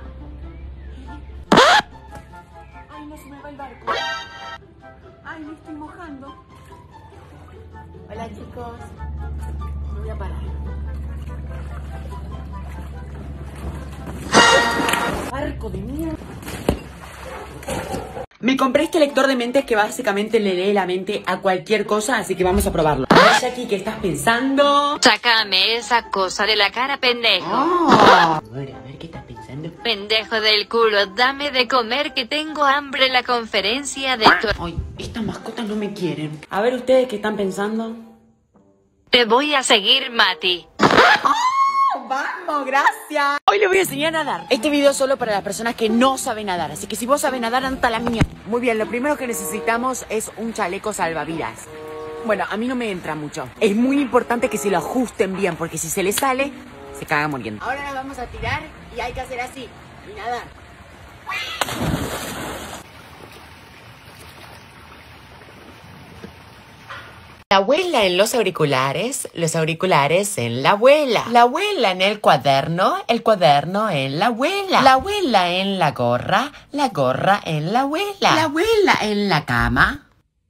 Ay, no se me va el barco. Ay, me estoy mojando. Hola, chicos. Me voy a parar. Barco de mierda. Me compré este lector de mentes que básicamente le lee la mente a cualquier cosa, así que vamos a probarlo. ver, Jackie, ¿qué estás pensando? Sácame esa cosa de la cara, pendejo. Oh. A ver, a ver, ¿qué estás pensando? Pendejo del culo, dame de comer que tengo hambre en la conferencia de tu... Ay, estas mascotas no me quieren. A ver, ¿ustedes qué están pensando? Te voy a seguir, Mati. ¡Oh, vamos, gracias! Hoy les voy a enseñar a nadar. Este video es solo para las personas que no saben nadar, así que si vos sabes nadar, anda la mía. Muy bien, lo primero que necesitamos es un chaleco salvavidas. Bueno, a mí no me entra mucho. Es muy importante que se lo ajusten bien, porque si se le sale, se caga muriendo. Ahora nos vamos a tirar y hay que hacer así, y nadar. La abuela en los auriculares, los auriculares en la abuela. La abuela en el cuaderno, el cuaderno en la abuela. La abuela en la gorra, la gorra en la abuela. La abuela en la cama.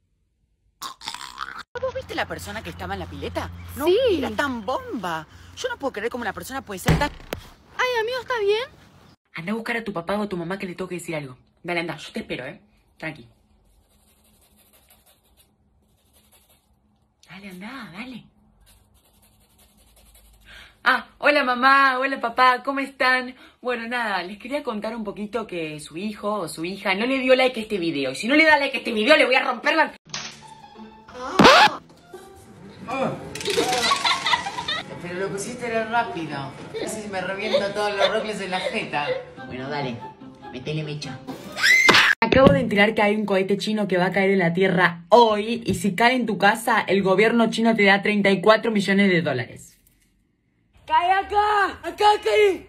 ¿Vos viste la persona que estaba en la pileta? No, sí. Era tan bomba. Yo no puedo creer cómo una persona puede ser tan... Ay, amigo, ¿está bien? Anda a buscar a tu papá o a tu mamá que le tengo que decir algo. Dale, anda, yo te espero, ¿eh? Tranqui. Dale, anda, dale. Ah, hola mamá, hola papá, ¿cómo están? Bueno, nada, les quería contar un poquito que su hijo o su hija no le dio like a este video. Y si no le da like a este video, le voy a romper la... Pero lo pusiste era rápido. Casi se me reviento todos los rocles en la jeta. Bueno, dale, metele mecha. Acabo de enterar que hay un cohete chino que va a caer en la Tierra hoy y si cae en tu casa, el gobierno chino te da treinta y cuatro millones de dólares. ¡Cae acá! ¡Acá caí!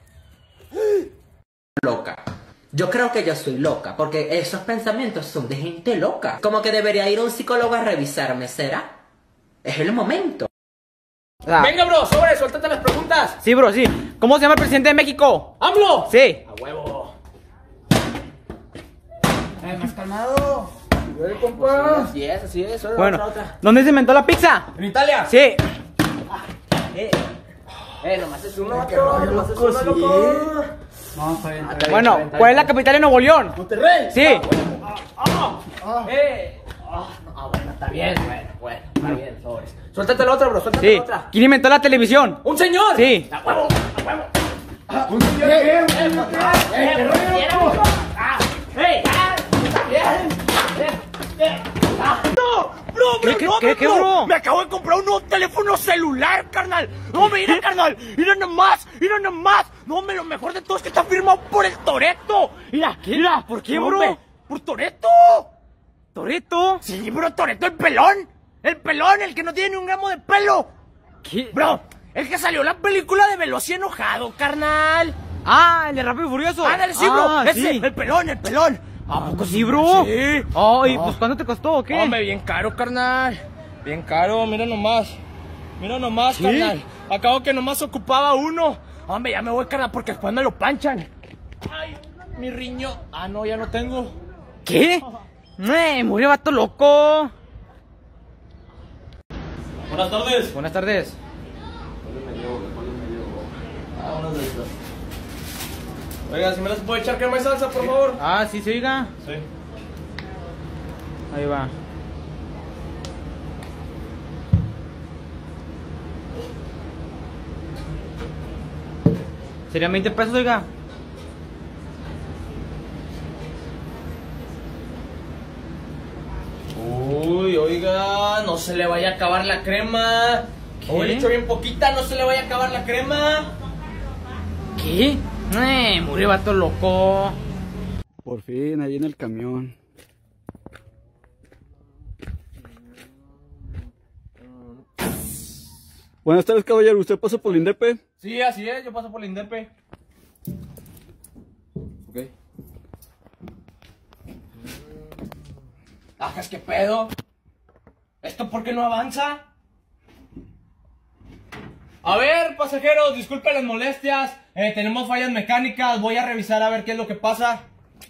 Loca. Yo creo que yo soy loca, porque esos pensamientos son de gente loca. Como que debería ir a un psicólogo a revisarme, ¿será? Es el momento. Ah. Venga, bro, sobre, suéltate las preguntas. Sí, bro, sí. ¿Cómo se llama el presidente de México? ¡AMLO! Sí. A huevo. Eh, más calmado. Pues así es, así es. Solo bueno, otra, otra. ¿Dónde se inventó la pizza? ¿En Italia? Sí. Ah, eh, eh, nomás es uno, otro, nomás es uno, loco. No, está bien, está bien, bueno, está bien, está ¿cuál bien. Es la capital de Nuevo León? Monterrey. Sí. Ah, ah, ah, eh. ah, ah, bueno, está bien, bueno, bueno, está bueno. Bien, sobres. Suéltate la otra, bro, suéltate sí. La otra. ¿Quién inventó la televisión? ¿Un señor? Sí. A huevo, a huevo. Ah, ¿un señor qué? ¿Un señor qué? ¡Eh, qué rollo! ¡Ah! ¡Ey! ¡No! ¡Bro, bro, ¿Qué, no, ¿qué, bro, qué, bro? Me acabo de comprar un nuevo teléfono celular, carnal. No, mira, carnal. Mira nomás, mira nomás. No, me lo mejor de todo es que está firmado por el Toretto. Mira, ¿qué? Mira. ¿Por qué, bro? Hombre, por Toretto. ¿Toretto? Sí, bro, Toretto, el pelón. El pelón, el que no tiene ni un gramo de pelo. ¿Qué? Bro, el que salió en la película de Veloz y Enojado, carnal. Ah, el de Rápido y Furioso. Ah, dale, sí, bro. Ah, ese, sí. El pelón, el pelón. ¿A poco sí, bro? Sí. Ay, oh, oh. Pues ¿cuánto te costó o qué? Hombre, bien caro, carnal. Bien caro, mira nomás. Mira nomás, ¿sí? Carnal. Acabo que nomás ocupaba uno. Hombre, ya me voy, carnal, porque después me lo panchan. Ay, mi riñón. Ah, no, ya no tengo. ¿Qué? ¡Me murió, vato loco! Buenas tardes. Buenas tardes. Ah, uno de estos. Oiga, si me las puede echar crema y salsa, por favor. Ah, sí, sí, oiga. Sí. Ahí va. Serían veinte pesos, oiga. Uy, oiga, no se le vaya a acabar la crema. ¿Qué? Hoy le echo bien poquita, no se le vaya a acabar la crema. ¿Qué? Eh, murió vato loco. Por fin, ahí en el camión. Buenas tardes, caballero. ¿Usted pasa por el INDEPE? Sí, así es, yo paso por el INDEPE. Ok. Ah, es que pedo. ¿Esto por qué no avanza? A ver, pasajeros, disculpen las molestias. Eh, tenemos fallas mecánicas. Voy a revisar a ver qué es lo que pasa.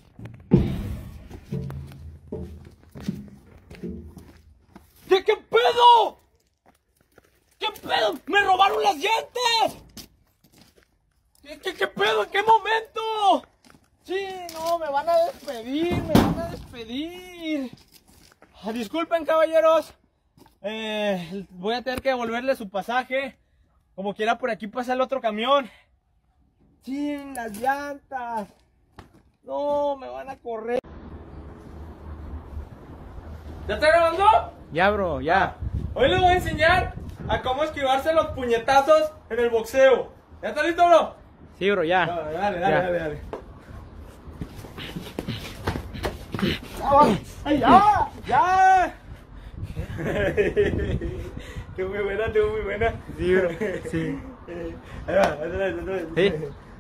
¿Qué, qué pedo? ¿Qué pedo? ¡Me robaron las llantas! ¿Qué, qué, qué pedo? ¿En qué momento? Sí, no, me van a despedir, me van a despedir. Ah, disculpen, caballeros. Eh, voy a tener que devolverle su pasaje. Como quiera, por aquí pasa el otro camión. ¡Chin, las llantas! No, me van a correr. ¿Ya está grabando? Ya, bro, ya. Hoy les voy a enseñar a cómo esquivarse los puñetazos en el boxeo. ¿Ya está listo, bro? Sí, bro, ya. Dale, dale, ya. dale, dale. ¡Ay, ya! ¡Ya! Qué muy buena, qué muy buena. Sí, bro. Sí. Ahí va, otra vez, otra vez. Sí.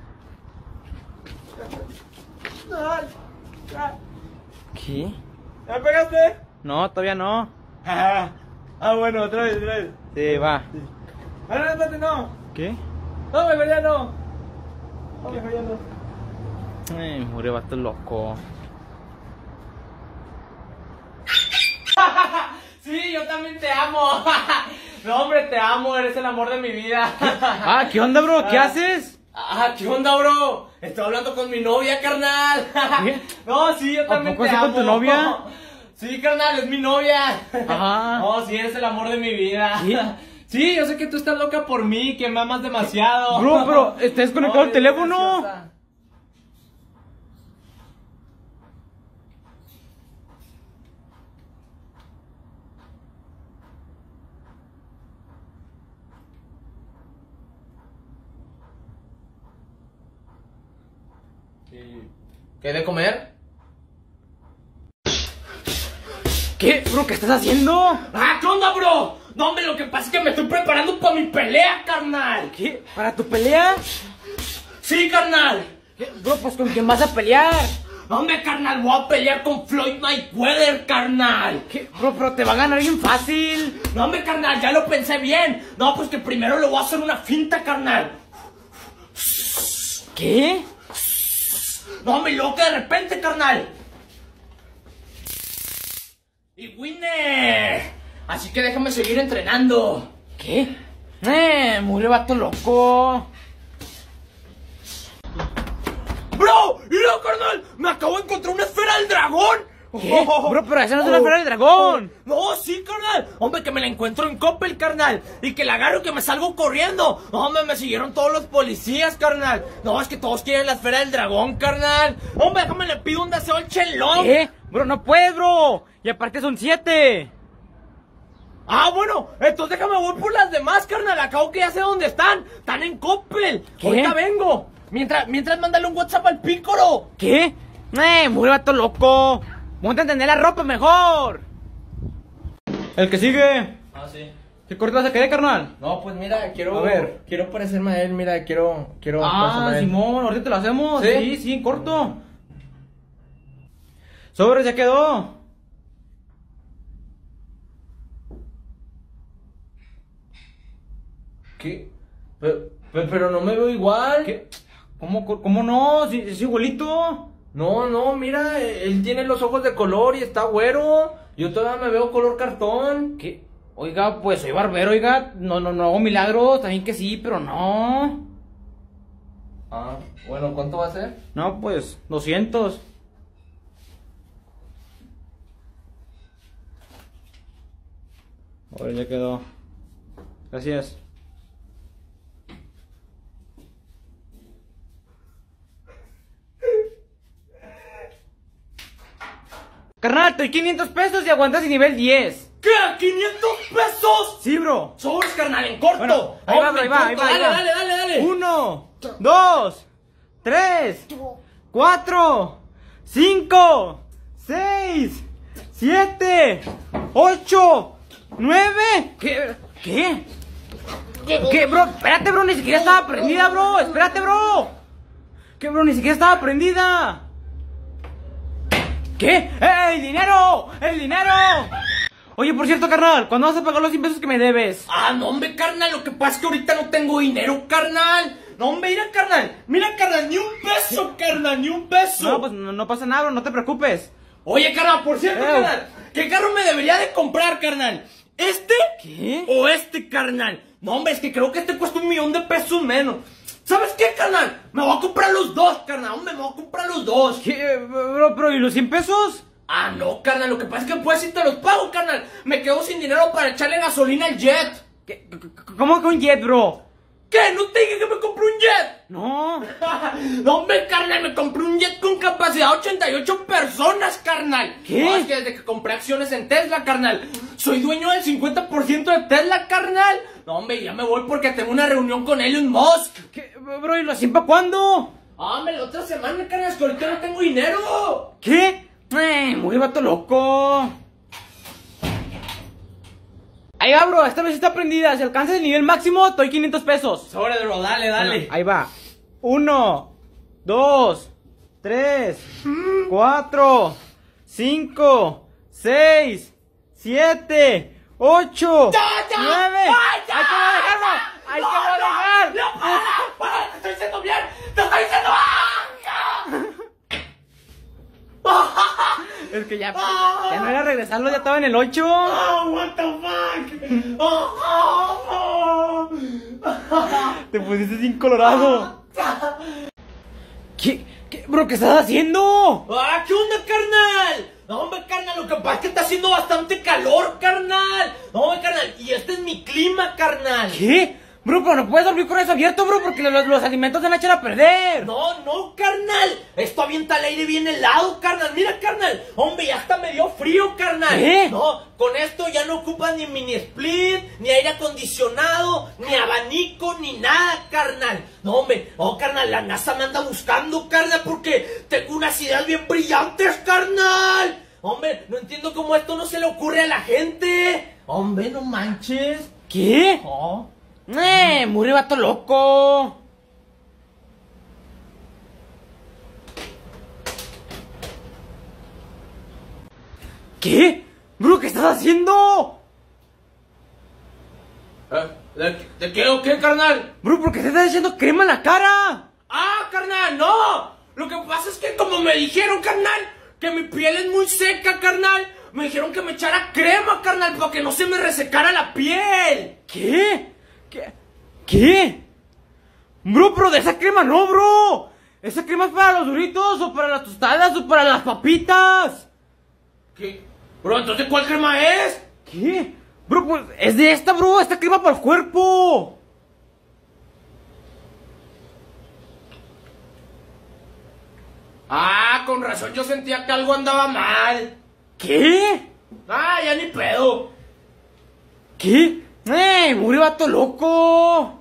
¿Qué? ¿Ya pegaste? No, todavía no. Ah, ah, bueno, otra vez, otra vez. Sí, va. Sí. Ah, no, espérate, no. ¿Qué? No, mejor ya no. No, mejor ya no. Ay, murió, vato loco. Sí, yo también te amo. No, hombre, te amo, eres el amor de mi vida. Ah, ¿qué onda, bro? ¿Qué haces? Ah, ¿qué onda, bro? Estoy hablando con mi novia, carnal. ¿Qué? No, sí, yo también ¿A poco te así amo. con tu novia? Sí, carnal, es mi novia. Ajá. No, sí, eres el amor de mi vida. ¿Sí? Sí, yo sé que tú estás loca por mí, que me amas demasiado. Bro, pero ¿está desconectado el teléfono? Preciosa. ¿Qué de comer? ¿Qué, bro? ¿Qué estás haciendo? ¡Ah, qué onda, bro! No, hombre, lo que pasa es que me estoy preparando para mi pelea, carnal. ¿Qué? ¿Para tu pelea? Sí, carnal. ¿Qué? Bro, pues ¿con quién vas a pelear? No, hombre, carnal, voy a pelear con Floyd Mayweather, carnal. ¿Qué? Bro, pero te va a ganar bien fácil. No, hombre, carnal, ya lo pensé bien. No, pues que primero le voy a hacer una finta, carnal. ¿Qué? No, me loca de repente, carnal. Y winner. Así que déjame seguir entrenando. ¿Qué? Eh, murió, vato loco. ¡Bro! ¡Mira, carnal! ¡Me acabo de encontrar una esfera del dragón! ¿Qué? Bro, pero esa no es una esfera del dragón. No, sí, carnal. Hombre, que me la encuentro en Coppel, carnal. Y que la agarro y que me salgo corriendo. Hombre, me siguieron todos los policías, carnal. No, es que todos quieren la esfera del dragón, carnal. Hombre, déjame le pido un deseo al chelón. ¿Qué? Bro, no puedes, bro. Y aparte son siete. Ah, bueno, entonces déjame voy por las demás, carnal. Acabo que ya sé dónde están. Están en Coppel. ¿Qué? Ahorita vengo. Mientras, mientras mándale un WhatsApp al pícoro. ¿Qué? Eh, murió, vato loco. Ponte a entender la ropa mejor. El que sigue. Ah, sí. ¿Qué corte vas a querer, carnal? No, pues mira, quiero. A ver. Quiero parecerme a él, mira, quiero. quiero Ah, Simón, ahorita te lo hacemos. ¿Sí? Sí, sí, en corto. Sobre, ya quedó. ¿Qué? Pero, pero, pero no me veo igual. ¿Qué? ¿Cómo, cómo no? Sí, es igualito. No, no, mira, él tiene los ojos de color y está güero. Yo todavía me veo color cartón. ¿Qué? Oiga, pues soy barbero, oiga. No, no, no hago milagros. También que sí, pero no. Ah, bueno, ¿cuánto va a ser? No, pues, doscientos. Ahora ya quedó. Gracias. Carnal, te doy quinientos pesos y aguantas en nivel diez. ¿Qué? ¿quinientos pesos? Sí, bro. Sobres, carnal, en corto. Bueno, ahí va, bro, ahí va, ahí va, ahí Dale, va. dale, dale, dale. Uno, dos, tres, cuatro, cinco, seis, siete, ocho, nueve. ¿Qué? ¿Qué? ¿Qué, bro? Espérate, bro, ni siquiera estaba prendida, bro. Espérate, bro. ¿Qué, bro? Ni siquiera estaba prendida. ¿Qué? ¡Eh, el dinero! ¡El dinero! Oye, por cierto, carnal, ¿cuándo vas a pagar los cien pesos que me debes? Ah, no, hombre, carnal, lo que pasa es que ahorita no tengo dinero, carnal. No, hombre, mira, carnal, mira, carnal, ni un peso, carnal, ni un peso. No, pues no, no pasa nada, bro, no te preocupes. Oye, carnal, por cierto, Eh. carnal, ¿qué carro me debería de comprar, carnal? ¿Este? ¿Qué? ¿O este, carnal? No, hombre, es que creo que este cuesta un millón de pesos menos. ¿Sabes qué, carnal? Me voy a comprar los dos, carnal, hombre, me voy a comprar los dos. ¿Qué, bro, bro, y los cien pesos? Ah, no, carnal, lo que pasa es que pues sí te los pago, carnal. Me quedo sin dinero para echarle gasolina al jet. ¿Qué? ¿Cómo que un jet, bro? ¿Qué? ¿No te dije que me compré un jet? No. No, hombre, carnal, me compré un jet con capacidad de ochenta y ocho personas, carnal. ¿Qué? No, es que desde que compré acciones en Tesla, carnal, soy dueño del cincuenta por ciento de Tesla, carnal. No, hombre, ya me voy porque tengo una reunión con Elon Musk. ¿Qué? Bro, ¿y lo hacen para cuándo? Ah, hombre, la otra semana, carnal, es que ahorita no tengo dinero. ¿Qué? Eh, muy vato loco. Ahí va, bro, esta vez está prendida. Si alcanzas el nivel máximo, te doy quinientos pesos. Sobre, bro, dale, dale. Bueno, ahí va. Uno, dos, tres, cuatro, cinco, seis, siete, ocho, nueve. ¡Ahí te voy a dejar, bro! ¡Ahí te voy a dejar! ¡No, para, para! ¡Te estoy diciendo bien! ¡Te estoy diciendo! Es que ya, ya no era regresarlo, ya estaba en el ocho. Oh, what the fuck. Oh, oh, oh. Te pusiste sin colorado. ¿Qué, qué, bro, qué estás haciendo? Ah, ¿qué onda, carnal? No, hombre, carnal, lo que pasa es que está haciendo bastante calor, carnal. No, hombre, carnal, y este es mi clima, carnal. ¿Qué? Bro, pero no puedes dormir con eso abierto, bro, porque los, los alimentos se van a echar a perder. No, no, carnal. Esto avienta el aire bien helado, carnal. Mira, carnal. Hombre, ya hasta me dio frío, carnal. ¿Qué? No, con esto ya no ocupas ni mini split, ni aire acondicionado, ni abanico, ni nada, carnal. No, hombre, oh, carnal, la NASA me anda buscando, carnal, porque tengo unas ideas bien brillantes, carnal. Hombre, no entiendo cómo esto no se le ocurre a la gente. Hombre, no manches. ¿Qué? Oh. ¡Eh! ¡Muy vato loco! ¿Qué? Bro, ¿qué estás haciendo? ¿Eh? ¿De, ¿De qué o qué, carnal? Bro, ¿por qué te estás echando crema en la cara? ¡Ah, carnal! ¡No! Lo que pasa es que como me dijeron, carnal, que mi piel es muy seca, carnal, me dijeron que me echara crema, carnal, para que no se me resecara la piel. ¿Qué? ¿Qué? ¿Qué? Bro, pero de esa crema no, bro. Esa crema es para los duritos, o para las tostadas, o para las papitas. ¿Qué? Bro, entonces ¿cuál crema es? ¿Qué? Bro, pues es de esta, bro. Esta crema para el cuerpo. Ah, con razón yo sentía que algo andaba mal. ¿Qué? Ah, ya ni pedo. ¿Qué? ¡Eh! ¡Muy vato loco!